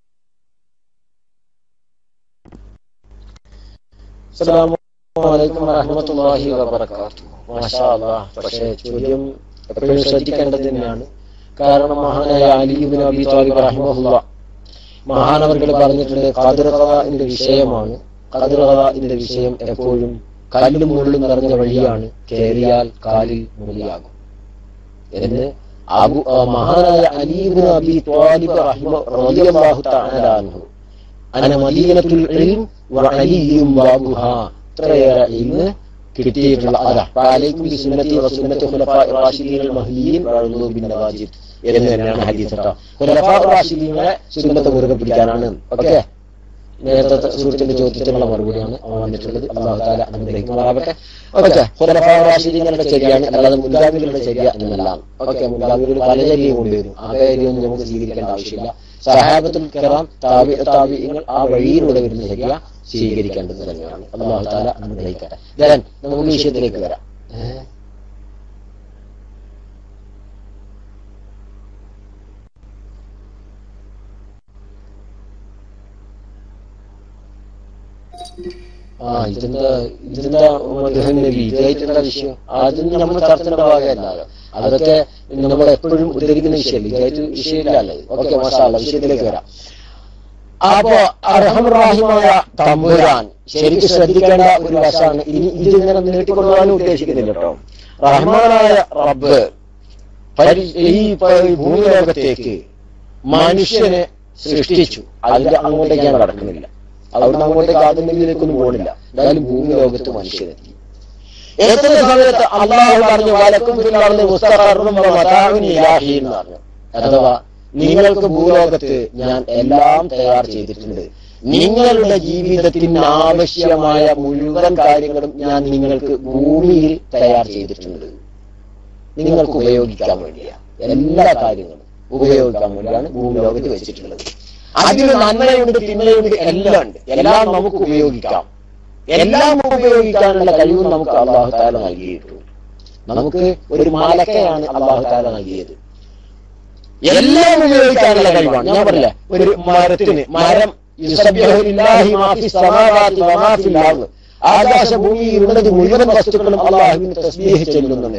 അസ്സലാമു അലൈക്കും വറഹ്മത്തുള്ളാഹി വബറകാതുഹു. മാഷാ അല്ലാഹ്. പക്ഷേ ചോദ്യം എപ്പോഴും ശ്രദ്ധിക്കേണ്ടത് തന്നെയാണ്. കാരണം മഹാനായ അലി ഇബ്നു അബി ത്വാലിബ് റഹിമഹുല്ലാഹ് മഹാനവർകൾ പറഞ്ഞിട്ടുണ്ട്, ഖദർ ഖദാഇന്റെ വിഷയമാണ്. ഖദർ ഖദാഇന്റെ വിഷയം എപ്പോഴും കല്ലും മുള്ളും നിറഞ്ഞ വഴിയാണ്, കേറിയാൽ കാലിൽ മുള്ളിയാകും എന്ന് മഹാനായ അലി ഇബ്നു അബി ത്വാലിബ് റളിയല്ലാഹു തആല അൻഹു അന മദീനത്തുൽ ഇൽം വഅലിയും ബാബുഹാ, ഇത്രയേറെ ഇൽമ് കിട്ടിയിട്ടുള്ള അലൈക്കും ബിസുന്നതി വസുന്നതി ഖുലഫാഇർ റാഷിദീൻ മഹ്ദിയീൻ വഅദു ബിൻ നവാജിദ് എന്ന് തന്നെയാണ് ഹദീസ്. ഖുലഫാഇർ റാഷിദീനെ സുന്നത്ത് മുറുകെ പിടിക്കാനാണ്. ഓക്കെ, നേരത്തെ സുഹൃത്തിന്റെ ചോദ്യത്തിനുള്ള മറുപടിയാണ് അവൻ വന്നിട്ടുള്ളത്. അല്ലാഹു തആല അനുഗ്രഹിക്കുമാറാകട്ടെ. ഓക്കെ, ഖുലഫാഉർ റാഷിദീങ്ങളുടെ ശരിയാണ്, അല്ലാതെ മുൻഗാമികളുടെ ശരിയ എന്നതാണ്. ഓക്കെ, മുൻഗാമികൾ പല ശരിയും കൊണ്ടുവരും, ആ കാര്യമൊന്നും നമുക്ക് സ്വീകരിക്കേണ്ട ആവശ്യമില്ല. സഹാബത്തുൽ കിറാം, താബിഈങ്ങൾ ആ വഴിയിലൂടെ വരുന്ന ശരിയ സ്വീകരിക്കേണ്ടത് തന്നെയാണ്. അല്ലാഹു തആല അനുഗ്രഹിക്കട്ടെ. നമുക്ക് വിഷയത്തിലേക്ക് വരാം. ഇതെന്താ നബി ഇതായിട്ടുള്ള വിഷയം, അതൊന്നും നമ്മൾ ചർച്ചയുടെ ഭാഗമല്ല. അതൊക്കെ നമ്മൾ എപ്പോഴും ഉദ്ധരിക്കുന്ന വിഷയമല്ല, ഇതായിട്ട് വിഷയമില്ലല്ലേ. ഓക്കെ, മാഷാ അല്ലാഹ്, വിഷയത്തിലേക്ക് വരാം. അപ്പോ അർഹംറഹീമായ തമ്പുരാൻ ശരിക്കും ശ്രദ്ധിക്കേണ്ട ഒരു വശമാണ്. ഇനി ഇതിങ്ങനെ നീട്ടിക്കൊണ്ടുപോകാനും ഉദ്ദേശിക്കുന്നില്ല കേട്ടോ. റഹ്മാനായ റബ്ബ് ഈ ഭൂമിലോകത്തേക്ക് മനുഷ്യനെ സൃഷ്ടിച്ചു. അതിന്റെ അങ്ങോട്ടേക്കാണ് കടക്കുന്നില്ല, അവിടുന്ന് അങ്ങോട്ടേക്ക് ആദ്യത്തിലേക്കൊന്നും പോകണില്ല. എന്തായാലും ഭൂമി ലോകത്ത് മനുഷ്യരെത്തി എത്തുന്ന സമയത്ത് അല്ലാഹു പറഞ്ഞു വലക്കും ഫിൽ മുസ്തഖറും വമതാഉൻ ഇലാഹി എന്ന് പറഞ്ഞു. അഥവാ നിങ്ങൾക്ക് ഭൂലോകത്ത് ഞാൻ എല്ലാം തയ്യാർ ചെയ്തിട്ടുണ്ട്. നിങ്ങളുടെ ജീവിതത്തിന് ആവശ്യമായ മുഴുവൻ കാര്യങ്ങളും ഞാൻ നിങ്ങൾക്ക് ഭൂമിയിൽ തയ്യാർ ചെയ്തിട്ടുണ്ട്. നിങ്ങൾക്ക് ഉപയോഗിക്കാൻ വേണ്ടിയാണ്, എല്ലാ കാര്യങ്ങളും ഉപയോഗിക്കാൻ വേണ്ടിയാണ് ഭൂമി ലോകത്ത് വെച്ചിട്ടുള്ളത്. അതിന് നന്മയുണ്ട്, തിന്മയുണ്ട്, എല്ലാം ഉണ്ട്. എല്ലാം നമുക്ക് ഉപയോഗിക്കാം. എല്ലാം ഉപയോഗിക്കാനുള്ള കഴിവും നമുക്ക് അല്ലാഹു തആല നൽകിയിട്ടുണ്ട്. നമുക്ക് ഒരു മലക്കയാണ് അല്ലാഹു തആല നൽകിയത്. എല്ലാം ഉപയോഗിക്കാനുള്ള കഴിവാണ്. ഞാൻ പറഞ്ഞില്ല, ഒരു മരത്തിന് മരം യുസബ്ബിഹു ലില്ലാഹി മാ ഫിസ് സമാവാതി വമാ ഫിൽ അർദ്, ആകാശഭൂമിയിലുള്ളത് മുഴുവൻ വസ്തുക്കളും അല്ലാഹുവിന് തസ്ബീഹ് ചൊല്ലുന്നുണ്ട്.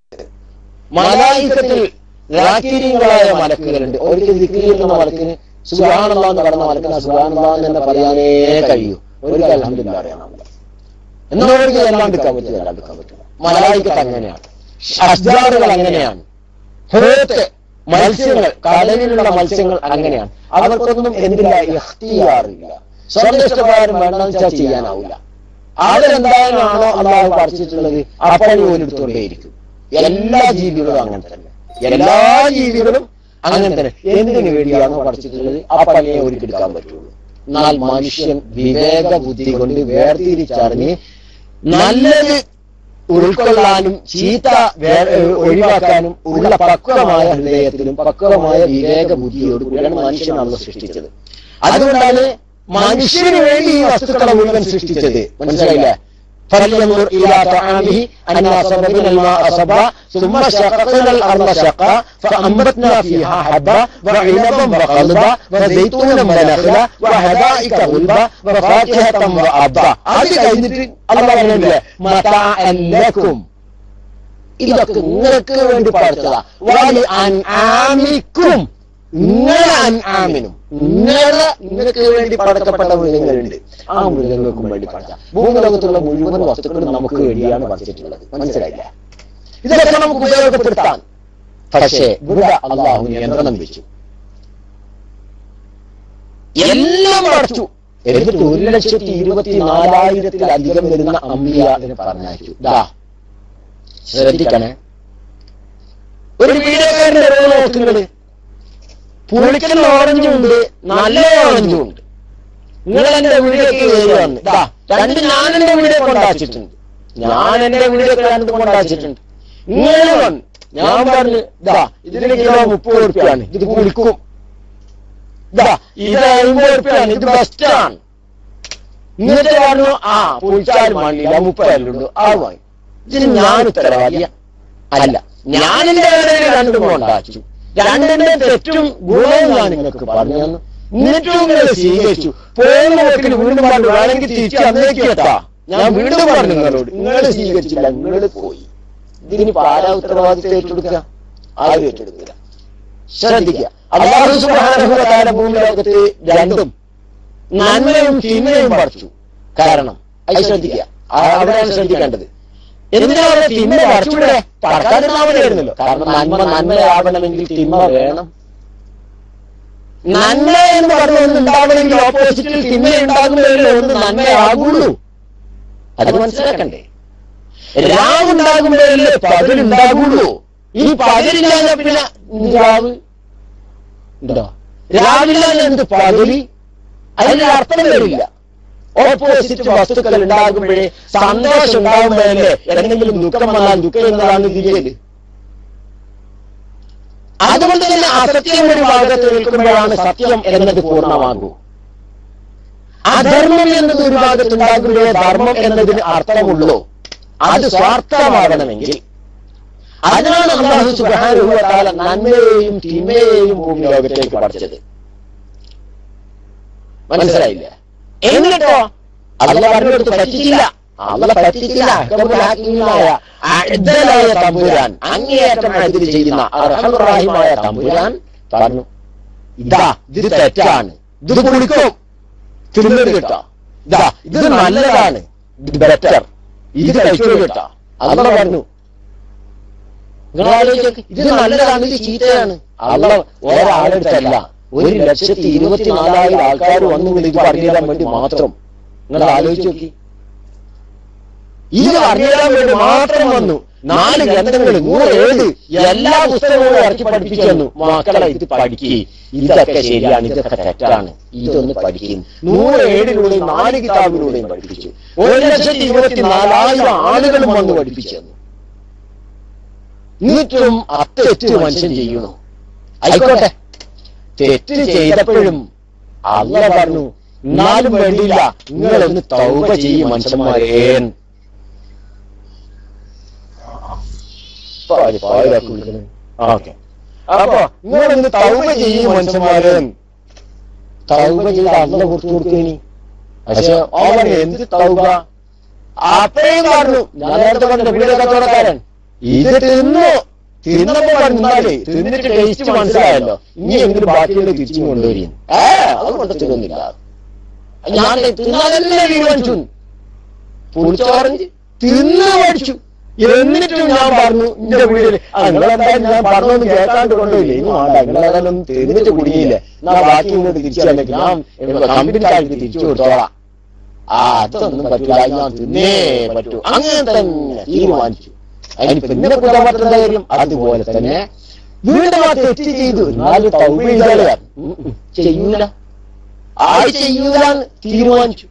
മലായികത്തിൽ റാക്കിരീങ്ങളായ മലക്കുകളുണ്ട്. ഒരിക്കൽ ദിക്ർ ചെയ്യുന്ന മലക്കിന് സുബ്ഹാനല്ലാഹ് എന്ന് പറയുന്ന മലക്കിന് സുബ്ഹാനല്ലാഹ് എന്ന് പറയാനേ കഴിയൂ. ഒരിക്കൽ അൽഹംദുലില്ലാഹ് അറിയണം. എന്നൊരിക്കൽ എല്ലാം എടുക്കാൻ പറ്റില്ല, എല്ലാം എടുക്കാൻ പറ്റില്ല. മലായികത്ത് അങ്ങനെയാണ്, അസ്ജാറുകൾ അങ്ങനെയാണ്, ഹൂത്ത് മത്സ്യങ്ങൾ, കടലിലുള്ള മത്സ്യങ്ങൾ അങ്ങനെയാണ്. അവർക്കൊന്നും എന്തില്ല, ഇഖ്തിയാറില്ല. സ്വന്തം ഇഷ്ടപ്രകാരം വേണമെന്ന് വെച്ചാൽ ചെയ്യാനാവില്ല. അവരെന്തായാലാണോ അല്ലാഹു പഠിച്ചിട്ടുള്ളത് അപ്പോൾ എടുത്തുകൊണ്ടേയിരിക്കും. എല്ലാ ജീവികളും അങ്ങനെ തന്നെ, എല്ലാ ജീവികളും അങ്ങനെ തന്നെ. എന്തിനു വേണ്ടിയാണോ പഠിച്ചിട്ടുള്ളത് ആ പണിയെ ഒരുക്കെടുക്കാൻ പറ്റുള്ളൂ. എന്നാൽ മനുഷ്യൻ വിവേക ബുദ്ധി കൊണ്ട് വേർതിരിച്ചറിഞ്ഞ് നല്ലത് ഉൾക്കൊള്ളാനും ചീത്ത ഒഴിവാക്കാനും ഉള്ള പക്വമായ ഹൃദയത്തിലും പക്വമായ വിവേക ബുദ്ധിയോട് കൂടിയാണ് മനുഷ്യനാണ് സൃഷ്ടിച്ചത്. അതുകൊണ്ടാണ് മനുഷ്യന് വേണ്ടി ഈ വസ്തുക്കളെ മുഴുവൻ സൃഷ്ടിച്ചത്. മനസ്സിലായില്ലേ? فلينظر إلى طعامه أنا صببنا الماء صبا ثم شققنا الأرض شقا فأنبتنا فيها حبا وعنبا وقضبا وزيتونا ونخلا وحدائق غلبا وفاكهة وأبا. അത് കഴിഞ്ഞിട്ട് അല്ലാഹു പറഞ്ഞില്ലേ മതാഅ ലക്കും, ഇതൊക്കെ നിങ്ങൾക്ക് വേണ്ടി പഠിച്ചതാ. വലി അൻആമിക്കും, നിങ്ങളെ അൻആമിനും നിങ്ങൾക്ക് വേണ്ടി പടക്കപ്പെട്ട മൃഗങ്ങളുണ്ട്, ആ മൃഗങ്ങൾക്കും വേണ്ടി പഠിച്ച. ഭൂമിലോകത്തുള്ള മുഴുവൻ വസ്തുക്കളും നമുക്ക് വേണ്ടിയാണ് പഠിച്ചിട്ടുള്ളത്. മനസ്സിലായില്ല? ഇതൊക്കെ നമുക്ക് ഉപയോഗപ്പെടുത്താൻ. പക്ഷേ ഇവിടെ അല്ലാഹു നിയന്ത്രണം വെച്ചു, എല്ലാം പഠിച്ചു. എന്നിട്ട് 1,24,000-ത്തിലധികം വരുന്ന അമ്പിയാവിനെ പറഞ്ഞയച്ചു. ശ്രദ്ധിക്കണേ, ഒരു വീഡിയോക്കാരന്റെ റോൾ നോക്കുന്നത് പുളിക്കുന്ന ഓറഞ്ചും ഉണ്ട്, നല്ല ഓറഞ്ചും ഉണ്ട്. നിങ്ങൾ എന്റെ വീഡിയോക്ക് കയറി വന്ന് രണ്ട് ഞാൻ എന്റെ വീഡിയോ കൊണ്ടാച്ചിട്ടുണ്ട്, ഞാൻ എന്റെ വീഡിയോക്ക് രണ്ടത് കൊണ്ടാച്ചിട്ടുണ്ട്. ഇങ്ങനെ വന്ന് ഞാൻ പറഞ്ഞു ഇതിന് കിലോ 30 ഉറുപ്പ്യാണ്, ഇത് പുളിക്കും. ഇത് 50 ഉറുപ്പ്യാണ്, ഇത് ബെസ്റ്റാണ്. എന്നിട്ട് പറഞ്ഞു പുളിച്ചാലും മണ്ണില്ല, 30 ഉള്ളൂ, ആ വാങ്ങി. ഇതിന് ഞാൻ ഉത്തരവാദിയ അല്ല. ഞാൻ എന്റെ കടയിൽ രണ്ടും കൊണ്ടാച്ചു, രണ്ടിന്റെ തെറ്റും ഗുണവും ഞാൻ നിങ്ങൾക്ക് പറഞ്ഞു തന്നു. എന്നിട്ടും നിങ്ങൾ സ്വീകരിച്ചു. പോകുന്ന പോക്കിൽ വീണ്ടും പറഞ്ഞു വേണമെങ്കിൽ തിരിച്ച് അന്നേക്ക് എത്താ. ഞാൻ വീണ്ടും പറഞ്ഞു നിങ്ങളോട്, നിങ്ങൾ സ്വീകരിച്ചില്ല, നിങ്ങൾ പോയി. ഇതിന് ആരാ ഉത്തരവാദിത്വം ഏറ്റെടുക്കുക? ആരും ഏറ്റെടുക്കില്ല. ശ്രദ്ധിക്കുക, അല്ലാഹു സുബ്ഹാനഹു വ തആല ഭൂമി ലോകത്ത് രണ്ടും നന്മയും തിന്മയും പഠിച്ചു. കാരണം അത് ശ്രദ്ധിക്കുക, അവിടെയാണ് ശ്രദ്ധിക്കേണ്ടത്. എന്തിനാണ് തിന്മ പഠിച്ചൂടെ? പറക്കാതിരുന്നാമതിയായിരുന്നല്ലോ. കാരണം നന്മയാവണമെങ്കിൽ തിന്മ വേണം. നന്മ എന്ന് പറഞ്ഞ ഒന്ന് ഉണ്ടാവണമെങ്കിൽ ഓപ്പോസിറ്റിൽ തിന്മ ഉണ്ടാകുമ്പോഴേ ഒന്ന് നന്മയാകുള്ളൂ. അത് മനസ്സിലാക്കണ്ടേ? രാവുണ്ടാകുമ്പോഴല്ലേ പകലുണ്ടാകുള്ളൂ. ഈ പകലില്ലാതെ പിന്നെ രാവ് ഉണ്ടോ? രാവിലെ എന്ത് പകലി? അതിന്റെ അർത്ഥം വരില്ല. ഓപ്പോസിറ്റ് വസ്തുക്കൾ ഉണ്ടാകുമ്പോഴേ സന്തോഷം ഉണ്ടാകുമ്പോഴല്ലേ എന്തെങ്കിലും ദുഃഖം വന്നാൽ ദുഃഖം എന്നതാണ് തിരിയല്. അതുകൊണ്ട് തന്നെ അസത്യം ഒരു ഭാഗത്ത് നിൽക്കുമ്പോഴാണ് സത്യം എന്നത് പൂർണ്ണമാകൂ. അധർമ്മം എന്നത് ഒരു ഭാഗത്തുണ്ടാകുമ്പോഴേ ധർമ്മം എന്നതിന് അർത്ഥമുള്ളൂ. അത് സ്വാർത്ഥമാകണമെങ്കിൽ അതിനാണ് അല്ലാഹു സുബ്ഹാനഹു വ തആല നന്മയെയും തിന്മയെയും ഭൂമി ലോകത്തേക്ക് പഠിച്ചത്. മനസ്സിലായില്ല? എന്നിട്ടോ അല്ലാഹു പറഞ്ഞെടുത്ത് പറ്റിച്ചില്ല. അല്ലാഹു പറ്റിച്ചില്ല. അഅ്ദലായ തമ്പുരാൻ, അങ്ങേയറ്റം അതിൽ ചെയ്യുന്ന അർഹമുർ റഹീമായ തമ്പുരാൻ പറഞ്ഞു, ഇതാ ഇത് തെറ്റാണ്, ഇത് കുളിക്കും തിന്നത് കേട്ടോ, ഇതാ ഇത് നല്ലതാണ്, ഇത് ബെറ്റർ, ഇത് കഴിച്ചോളൂ കേട്ടോ. അല്ലാഹു പറഞ്ഞു, ഇത് നല്ലതാണ്, ഇത് ചീത്തയാണ്. അല്ലാഹു ഒരാളെടുത്തല്ല, 1,24,000 ആൾക്കാർ വന്നു ഇത് പറഞ്ഞു തരാൻ വേണ്ടി മാത്രം. നിങ്ങൾ ആലോചിച്ച് നോക്കി, ഇത് പറഞ്ഞു തരാൻ വേണ്ടി മാത്രം വന്നു. 4 ഗ്രന്ഥങ്ങൾ, 107 എല്ലാ പുസ്തകങ്ങളും ഇറക്കി പഠിപ്പിച്ചു തന്നു. മക്കളെ ഇത് പഠിക്കുക, ഇതൊക്കെ ശരിയാണ്, ഇതൊക്കെ തെറ്റാണ്, ഇതൊന്ന് പഠിക്കും. 107 4 കിതാബിലൂടെയും പഠിപ്പിച്ചു. 1,24,000 ആളുകളും വന്ന് പഠിപ്പിച്ചു തന്നു. എന്നിട്ടും തെറ്റ് മനുഷ്യൻ ചെയ്യണു. ആയിക്കോട്ടെ, തെറ്റ് ചെയ്തപ്പോഴും അല്ലാഹു പറഞ്ഞു, എന്നാലും വേണ്ടിയില്ല, നിങ്ങളൊന്ന് തൗബ ചെയ്യും മനുഷ്യന്മാരേ. അപ്പൊ നിങ്ങളൊന്ന് തൗബ ചെയ്യും മനുഷ്യന്മാരേ. തൗബ ചെയ്ത് അല്ലാഹു പുറത്തു കൊടുക്കേനി. പക്ഷെ അവൻ എന്ത് തൗബ? അപ്പഴേയും പറഞ്ഞു, ഞാൻ നേരത്തെ പറഞ്ഞ വീട് കച്ചവടക്കാരൻ ഇത് തിന്നപ്പോ പറഞ്ഞാലേ തിന്നിട്ട് ടേസ്റ്റ് മനസ്സിലായല്ലോ, ഇനി എങ്കിലും ബാക്കിയുള്ള തിരിച്ചും കൊണ്ടുവരും. അത് കൊണ്ടത്തിലൊന്നുമില്ല, ഞാൻ തിന്നാതെല്ലാം തീരുമാനിച്ചു. പുളിച്ചോറഞ്ച് തിന്ന് പഠിച്ചു. എന്നിട്ടും ഞാൻ പറഞ്ഞു എന്റെ വീട്ടില്, നിങ്ങളെന്തായാലും ഞാൻ പറഞ്ഞൊന്നും കേൾക്കാണ്ട് കൊണ്ടുപോയില്ലേ, ഇനി വേണ്ട, നിങ്ങളേതായാലും തിന്നിട്ട് കുടുങ്ങിയില്ലേ, എന്നാ ബാക്കി ഇങ്ങോട്ട് തിരിച്ചു തന്നെങ്കിൽ ഞാൻ കമ്പനിക്കാർക്ക് തിരിച്ചു കൊടുത്തോളാം. അതൊന്നും പറ്റില്ല, ഞാൻ തിന്നേ പറ്റൂ. അങ്ങനെ തന്നെ തീരുമാനിച്ചു. അതിന് പിന്നെ കുറ്റം പറ്റുന്ന കാര്യം അതുപോലെ തന്നെ വീണ്ടും ആ തെറ്റ് ചെയ്തു. എന്നാലും തൗബ ചെയ്യൂല, ചെയ്യൂലെന്ന് തീരുമാനിച്ചു.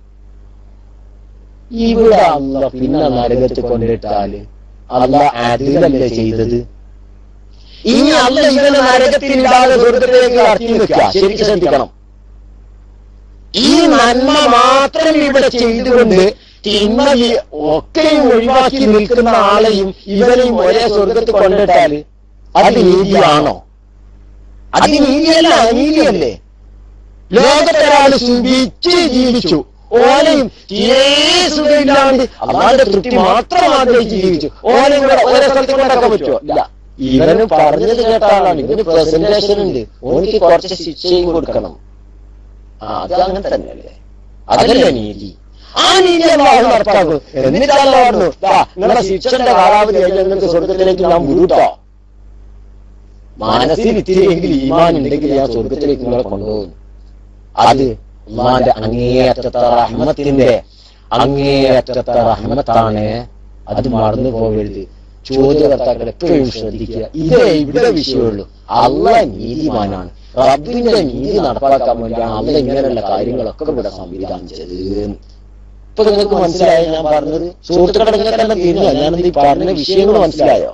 ഇവിടെ അല്ലാഹു പിന്നെ നരകത്ത് കൊണ്ടിട്ടാല് അല്ലാഹു അതിലല്ലേ ചെയ്തത്? ഇനി അല്ലാഹു ഇവനെ നരകത്തിലിടാതെ സ്വർഗ്ഗത്തിലേക്ക് ഇറക്കി വെക്കുക. ശരിക്കും ശ്രദ്ധിക്കണം. ഈ നന്മ മാത്രം ഇവിടെ ചെയ്തുകൊണ്ട് തിന്മ ഒക്കെയും ഒഴിവാക്കി നിൽക്കുന്ന ആളെയും ഇവനെയും ഒരേ സ്വർഗത്ത് കൊണ്ടിട്ടാല് അത് നീതിയാണോ? അത് നീതിയല്ല, അനീതിയല്ലേ? ലോകത്തൊരാൾ സുഖിച്ച് ജീവിച്ചു, ഓനെയും തീരെ സുഖമില്ലാണ്ട് അല്ലാഹുവിന്റെ തൃപ്തി മാത്രം ആഗ്രഹിച്ച് ജീവിച്ചു. ഓനെയും കൂടെ ഒരേ സ്ഥലത്ത് കൊണ്ടാക്കാൻ പറ്റുമോ? ഇല്ല. ഇവന് പറഞ്ഞത് കേട്ട ആളാണ്, ഇവന് പ്രസന്റേഷൻ ഉണ്ട്, ഓനിക്ക് കുറച്ച് ശിക്ഷയും കൊടുക്കണം. അത് അങ്ങനെ തന്നെയല്ലേ? അതല്ലേ നീതി? ആ നീതി അല്ലാഹു നടപ്പാക്കും. എന്നിട്ട് അല്ലാഹു പറഞ്ഞു, നിങ്ങളുടെ ശിക്ഷന്റെ കാലാവധി നിങ്ങൾക്ക് സ്വർഗത്തിലേക്ക് ഞാൻ വിടൂട്ടോ. മനസ്സിൽ ഇത്തിരിയെങ്കിലും ഈമാൻ ഉണ്ടെങ്കിൽ ഞാൻ സ്വർഗത്തിലേക്ക് നിങ്ങളെ കൊണ്ടുപോകുന്നു. അത് അല്ലാഹുവിന്റെ അങ്ങേയറ്റത്തെ റഹ്മത്തിന്റെ അങ്ങേയറ്റത്തെ റഹ്മത്താണ്. അത് മറന്നു പോകരുത്. ചോദ്യകർത്താക്കൾ എപ്പോഴും ശ്രദ്ധിക്കുക. ഇതേ ഇവിടെ വിഷയമുള്ളൂ. അല്ലാഹു നീതിമാനാണ്. റബ്ബിന്റെ നീതി നടപ്പാക്കാൻ വേണ്ടിയാണ് അല്ലാഹു ഇങ്ങനെയുള്ള കാര്യങ്ങളൊക്കെ ഇവിടെ സംവിധാനം ചെയ്തത്. ഇപ്പൊ നിങ്ങൾക്ക് മനസ്സിലായോ ഞാൻ പറഞ്ഞത്? സുഹൃത്തുക്കളുടെ നിങ്ങൾക്കെല്ലാം തീരുന്നു. ഞാനെന്ത് ഈ പറഞ്ഞ വിഷയങ്ങൾ മനസ്സിലായോ?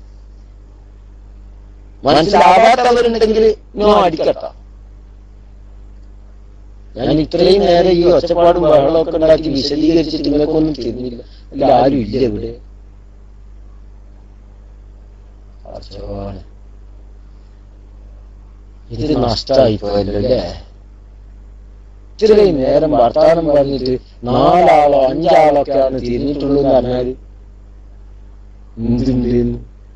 മനസ്സിലാവാത്തവരുണ്ടെങ്കിൽ ഞാൻ അടിക്കട്ട. ഞാൻ ഇത്രയും നേരം ഈ ഒച്ചപ്പാടും ബഹളമൊക്കെ ഉണ്ടാക്കി വിശദീകരിച്ചിട്ട് നിങ്ങൾക്കൊന്നും തിരിഞ്ഞില്ല. അല്ല, ആരും ഇല്ല ഇവിടെ. ഇത് നഷ്ടമായി പോയല്ലോ അല്ലേ? ഇത്രയും നേരം വർത്താനം പറഞ്ഞിട്ട് 4 ആളോ 5 ആളൊക്കെയാണ് തിരിഞ്ഞിട്ടുള്ളൂ എന്ന് പറഞ്ഞാല് എന്തുണ്ട്?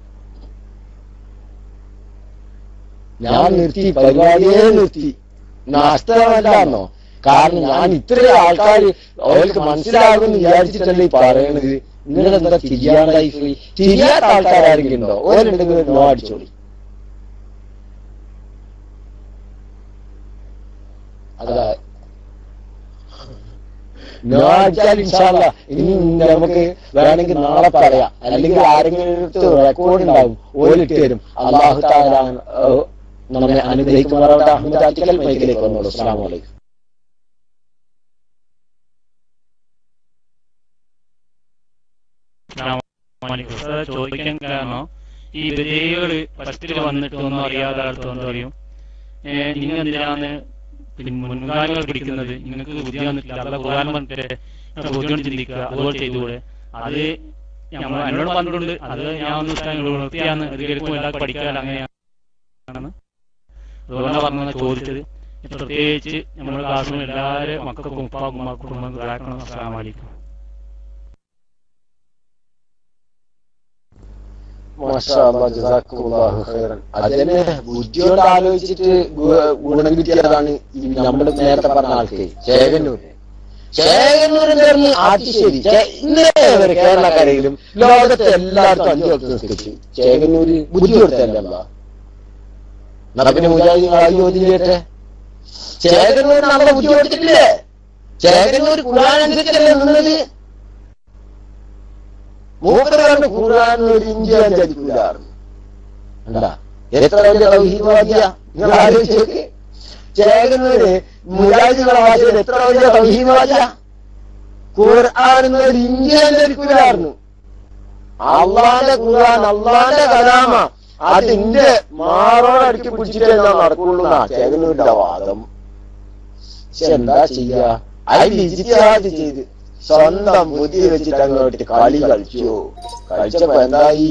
ഞാൻ നിർത്തി, പരിപാടിയെ നിർത്തി. നഷ്ടമല്ലാന്നോ? കാരണം ഞാൻ ഇത്രയും ആൾക്കാർ അവർക്ക് മനസ്സിലാകുമെന്ന് വിചാരിച്ചിട്ടല്ലേ പറയണത്. നിങ്ങളെന്താ തിരിയാണ്ടായി പോയി? തിരിയാത്ത ആൾക്കാരാരെങ്കിലും ഉണ്ടോ? ഓരുണ്ടെങ്കിൽ നോ അടിച്ചോളി. അതാ നോ അടിച്ചാൽ ഇൻഷാ അല്ലാഹ് ഇനി നമുക്ക് വേണമെങ്കിൽ നാളെ പറയാം. അല്ലെങ്കിൽ ആരെങ്കിലും റെക്കോർഡ് ഉണ്ടാവും, ഓലിട്ട് തരും. അല്ലാഹു തആല നമ്മെ അനുഗ്രഹിക്കുമാറാവട്ടെ. അഹ്മദ് ആറ്റിക്കൽ മൈക്കിലേക്ക് വന്നോളൂ. അസ്സലാമു അലൈക്കും. ചോദിക്കാൻ കാരണം ഈ വിജയികള് ഫസ്റ്റിൽ വന്നിട്ട് ഒന്നും അറിയാതെ അടുത്ത് വന്നു പറയും, നിങ്ങൾ എന്തിനാണ് മുൻഗാമികൾ പിടിക്കുന്നത്, നിങ്ങൾക്ക് ബുദ്ധി വന്നിട്ടില്ല, അല്ല ഖുർആൻ പറഞ്ഞിട്ട് ബുദ്ധിയോട് ചിന്തിക്കുക, അതുപോലെ ചെയ്തുകൂടെ. അത് എന്നോട് പറഞ്ഞിട്ടുണ്ട്, അത് ഞാൻ ഒന്ന് വൃത്തിയാന്ന് അത് കേൾക്കും എല്ലാവർക്കും പഠിക്കാൻ അങ്ങനെയാണെന്ന് അതുകൊണ്ടാണ് പറഞ്ഞത് ചോദിച്ചത്. പ്രത്യേകിച്ച് നമ്മുടെ ക്ലാസ്സിലും എല്ലാവരും മക്കൾക്കും ഉപ്പാക്കും ഉമ്മാക്കും കേൾക്കണം. അസ്സലാമു അലൈക്കും. അതിന് ബുദ്ധിയോട് ആലോചിച്ചിട്ട് ഗുണം കിട്ടിയതാണ് നമ്മൾ നേരത്തെ പറഞ്ഞ ആൾക്ക് ചേകന്നൂരിന്റെ ആദ്യശ്ശേരി ഇന്നേ വരെ കേരളക്കരയിലും ലോകത്തെ എല്ലായിടത്തും 5 വക്ത് നിസ്കരിച്ചു. ചേകന്നൂര് ബുദ്ധി കൊടുത്തല്ല. പിന്നെ മുജാഹിദീങ്ങളായി ചോദ്യം ചെയ്യട്ടെ, ചേകന്നൂർ നമ്മളെ ബുദ്ധി കൊടുത്തിട്ടില്ലേ? ചേകന്നൂർ ഖുർആൻ അനുസരിച്ചല്ലേ നിന്നത്? മൂപ്പരുടെ ഖുർആൻ ഒരു ഇഞ്ച് ചതിക്കൂലായിരുന്നു. എന്താ എത്ര വലിയ തൗഹീദ്വാദിയാ നിങ്ങൾ ആലോചിച്ചേക്ക്. ചേകന്നൂര് മുജാഹിദുകളുടെ ഭാഷയിൽ എത്ര വലിയ തൗഹീദ്വാദിയാ. ഖുർആൻ എന്നൊരു ഇഞ്ച് ചതിക്കൂലായിരുന്നു. അള്ളാന്റെ ഖുർആൻ അള്ളാന്റെ കലാമ അതിന്റെ മാറോടടുക്കി പിടിച്ചിട്ടേ ഞാൻ നടക്കുള്ളൂ എന്നാ ചേകന്നൂരിന്റെ വാദം. പക്ഷെ എന്താ ചെയ്യാ, അതിൽ ഇജ്തിഹാദ് ചെയ്ത് സ്വന്തം ബുദ്ധി വെച്ചിട്ട് അങ്ങോട്ട് കളി കളിച്ചപ്പോ എന്തായി?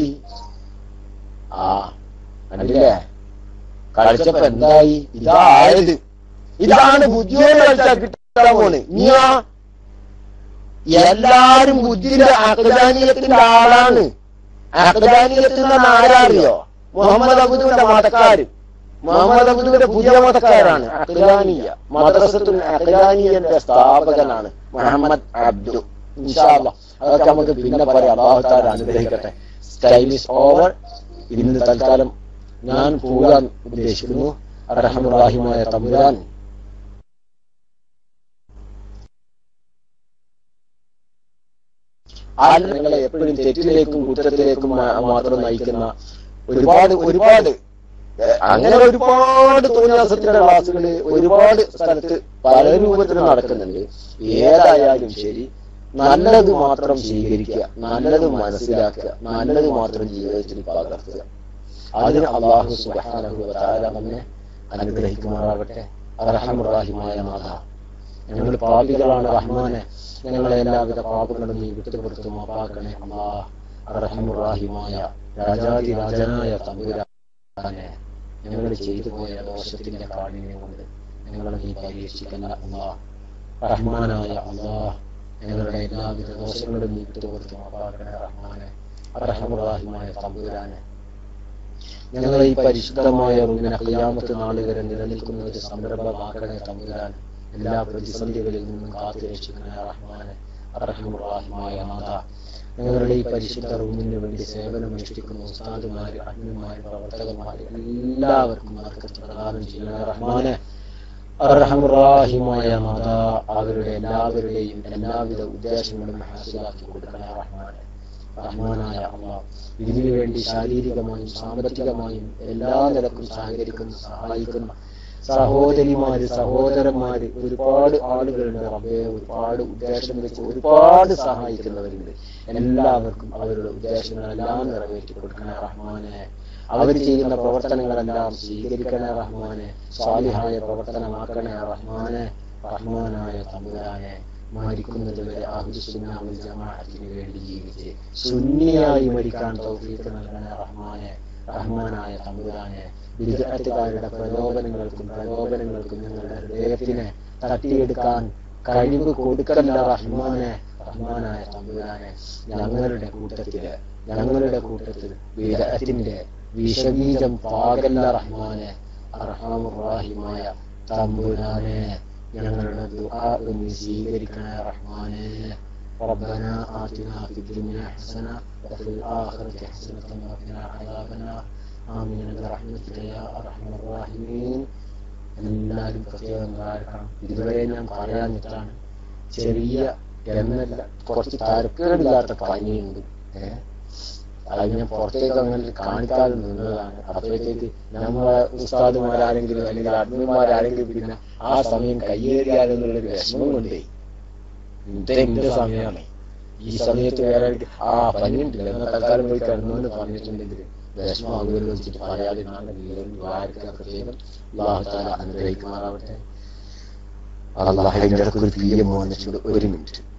കണ്ടില്ലേ, കളിച്ചപ്പോ എന്തായി? ഇതായത് ഇതാണ് ബുദ്ധിയോട് കളിച്ചാൽ കിട്ടാൻ പോണ്. ഇനിയാ എല്ലാരും ബുദ്ധിന്റെ അഖ്ദാനിയത്തിന്റെ ആളാണ്. അഖ്ദാനിയത്തിന്റെ ആരാറിയോ? മുഹമ്മദ് അബ്ദുവിന്റെ മതക്കാര്, മുഹമ്മദ് അബ്ദുവിന്റെ പുതിയ മതക്കാരാണ് അഖ്ദാനിയ. മദ്രസത്തുൽ അഖ്ദാനിയന്റെ സ്ഥാപകനാണ് മുഹമ്മദ് അബ്ദു. ഇൻഷാ അല്ലാഹ് അതൊക്കെ നമുക്ക് പിന്നെ പറയാം. അല്ലാഹു തആല അനുഗ്രഹിക്കട്ടെ. Time is over. ഇന്ന് തൽക്കാലം ഞാൻ പോകാൻ ഉദ്ദേശിക്കുന്നു. അർഹമുർ റഹീമായ തമ്പുരാൻ നിങ്ങളെ എപ്പോഴും തെറ്റിലേക്കും കുറ്റത്തിലേക്കും മാത്രം നയിക്കുന്ന ഒരുപാട് അങ്ങനെ ഒരുപാട് തോന്നിയാസത്തിന്റെ ക്ലാസ്സുകൾ ഒരുപാട് സ്ഥലത്ത് പല രൂപത്തിൽ നടക്കുന്നുണ്ട്. ഏതായാലും ശരി, നല്ലത് മാത്രം സ്വീകരിക്കുക, നല്ലത് മനസ്സിലാക്കുക, നല്ലത് മാത്രം ജീവിതത്തിൽ പകർത്തുക. അതിന് അല്ലാഹു സുബ്ഹാനഹു വ തആല നമ്മെ അനുഗ്രഹിക്കുമാറാകട്ടെ. അർഹമുർ റഹീമായ നാഥ, ഞങ്ങൾ പാപികളാണ് റഹ്മാനെ, ഞങ്ങളെ എല്ലാവിധ പാപങ്ങളും നീ വിട്ടുപുറത്ത് മാപ്പാക്കണേ അല്ലാഹ്. അർഹമുർ റഹീമായ രാജാതിരാജനായ തമ്പുരാനെ, ഞങ്ങൾ ചെയ്തു പോയ ദോഷത്തിന്റെ കാഠിന്യം കൊണ്ട് ഞങ്ങളെ നീ പരീക്ഷിക്കല്ല അല്ലാഹ്. റഹ്മാനായ അല്ലാഹ്, ഞങ്ങളുടെ എല്ലാവിധ ദോഷങ്ങളും നീ വിട്ടുപുറത്ത് മാപ്പാക്കണേ റഹ്മാനെ. അർഹമുർ റഹീമായ തമ്പുരാനെ, ഞങ്ങളെ ഈ പരിശുദ്ധമായ റൂമിനെ ഖിയാമത്ത് നാൾ വരെ നിലനിൽക്കുന്ന ഒരു സന്ദർഭമാക്കണേ തമ്പുരാൻ. എല്ലാ പ്രതിസന്ധികളിൽ നിന്നും കാത്തുരക്ഷിക്കണേ റഹ്മാനെ. അർഹമുർ റഹീമായ നാഥ, ഞങ്ങളുടെ ഈ പരിശുദ്ധ റൂമിന് വേണ്ടി സേവനമനുഷ്ഠിക്കുന്ന ഉസ്താദുമാര്, അഡ്മിന്മാര്, പ്രവർത്തകന്മാര് എല്ലാവർക്കും ബർക്കത്ത് പ്രദാനം ചെയ്യണേ റഹ്മാനെ. അർഹമുർ റഹീമായ നാഥ, അവരുടെ എല്ലാവരുടെയും എല്ലാവിധ ഉദ്ദേശങ്ങളും ഹാസിലാക്കി കൊടുക്കണേ റഹ്മാനെ. റഹ്മാനായ അല്ലാഹ്, ഇതിനു വേണ്ടി ശാരീരികമായും സാമ്പത്തികമായും എല്ലാ നിലക്കും സഹായിക്കുന്ന സഹോദരിമാര്, സഹോദരന്മാര് ഒരുപാട് ആളുകളുണ്ട് റബ്ബേ. ഒരുപാട് ഉദ്ദേശം വെച്ച് ഒരുപാട് സഹായിക്കുന്നവരുണ്ട്. എല്ലാവർക്കും അവരുടെ ഉദ്ദേശങ്ങളെല്ലാം നിറവേറ്റി കൊടുക്കണേ റഹ്മാനെ. അവർ ചെയ്യുന്ന പ്രവർത്തനങ്ങളെല്ലാം സ്വീകരിക്കണേ റഹ്മാനെ. സാലിഹായ പ്രവർത്തനമാക്കണേ റഹ്മാനെ. റഹ്മാനായ തമ്പുരാനെ, മരിക്കുന്നത് വരെ അഹ്ലുസുന്ന വൽ ജമാഅത്തിന് വേണ്ടി ജീവിച്ച് സുന്നിയായി മരിക്കാൻ തൗഫീഖ് നൽകണേ റഹ്മാനെ. റഹ്മാനായ തമ്പുരാനെ, ബിദ്അത്തുകാരുടെ പ്രലോഭനങ്ങൾക്കും ഞങ്ങളുടെ ഹൃദയത്തിനെ തട്ടിയെടുക്കാൻ കഴിവ് കൊടുക്കല്ല റഹ്മാനെ. റഹ്മാനായ തമ്പുരാനെ, ഞങ്ങളുടെ കൂട്ടത്തിൽ ബിദ്അത്തിന്റെ വിഷബീജം പാകല്ല റഹ്മാനെ. അർഹമുർ റഹീമായ തമ്പുരാനെ, ഞങ്ങളുടെ ദുആ നീ സ്വീകരിക്കണേ റഹ്മാനെ. ربنا آتنا في الدنيا حسنة وفي الآخرة حسنة وقنا عذاب النار آمين برحمتك يا أرحم الراحمين. എല്ലാവരും പ്രത്യേകം കാരണം ഇതുവരെ ഞാൻ പറയാനിട്ടാണ്, ചെറിയ എന്നല്ല കുറച്ച് തരക്കേടില്ലാത്ത പനിയുണ്ട്. അത് ഞാൻ പുറത്തേക്ക് അങ്ങനെ കാണിക്കാതെ നിന്നതാണ്. അപ്പോഴത്തേക്ക് നമ്മളെ ഉസ്താദുമാരാരെങ്കിലും അല്ലെങ്കിൽ അഡ്മിന്മാരാരെങ്കിലും പിന്നെ ആ സമയം കയ്യേറിയാലെന്നുള്ളൊരു വിഷമം കൊണ്ടേ എന്റെ സമയമാണ്. ഈ സമയത്ത് വേറെ പനിയുണ്ടല്ലോ എന്നാൽ തൽക്കാലം പോയി കിടന്നു എന്ന് പറഞ്ഞിട്ടുണ്ടെങ്കിൽ വിഷമാകുമല്ലോ വെച്ചിട്ട് പറയാതെ പ്രത്യേകം അല്ലാഹു തആല അനുഗ്രഹിക്കുമാറാവട്ടെ. അല്ലാഹുവിന്റെ ഒരു മിനിറ്റ്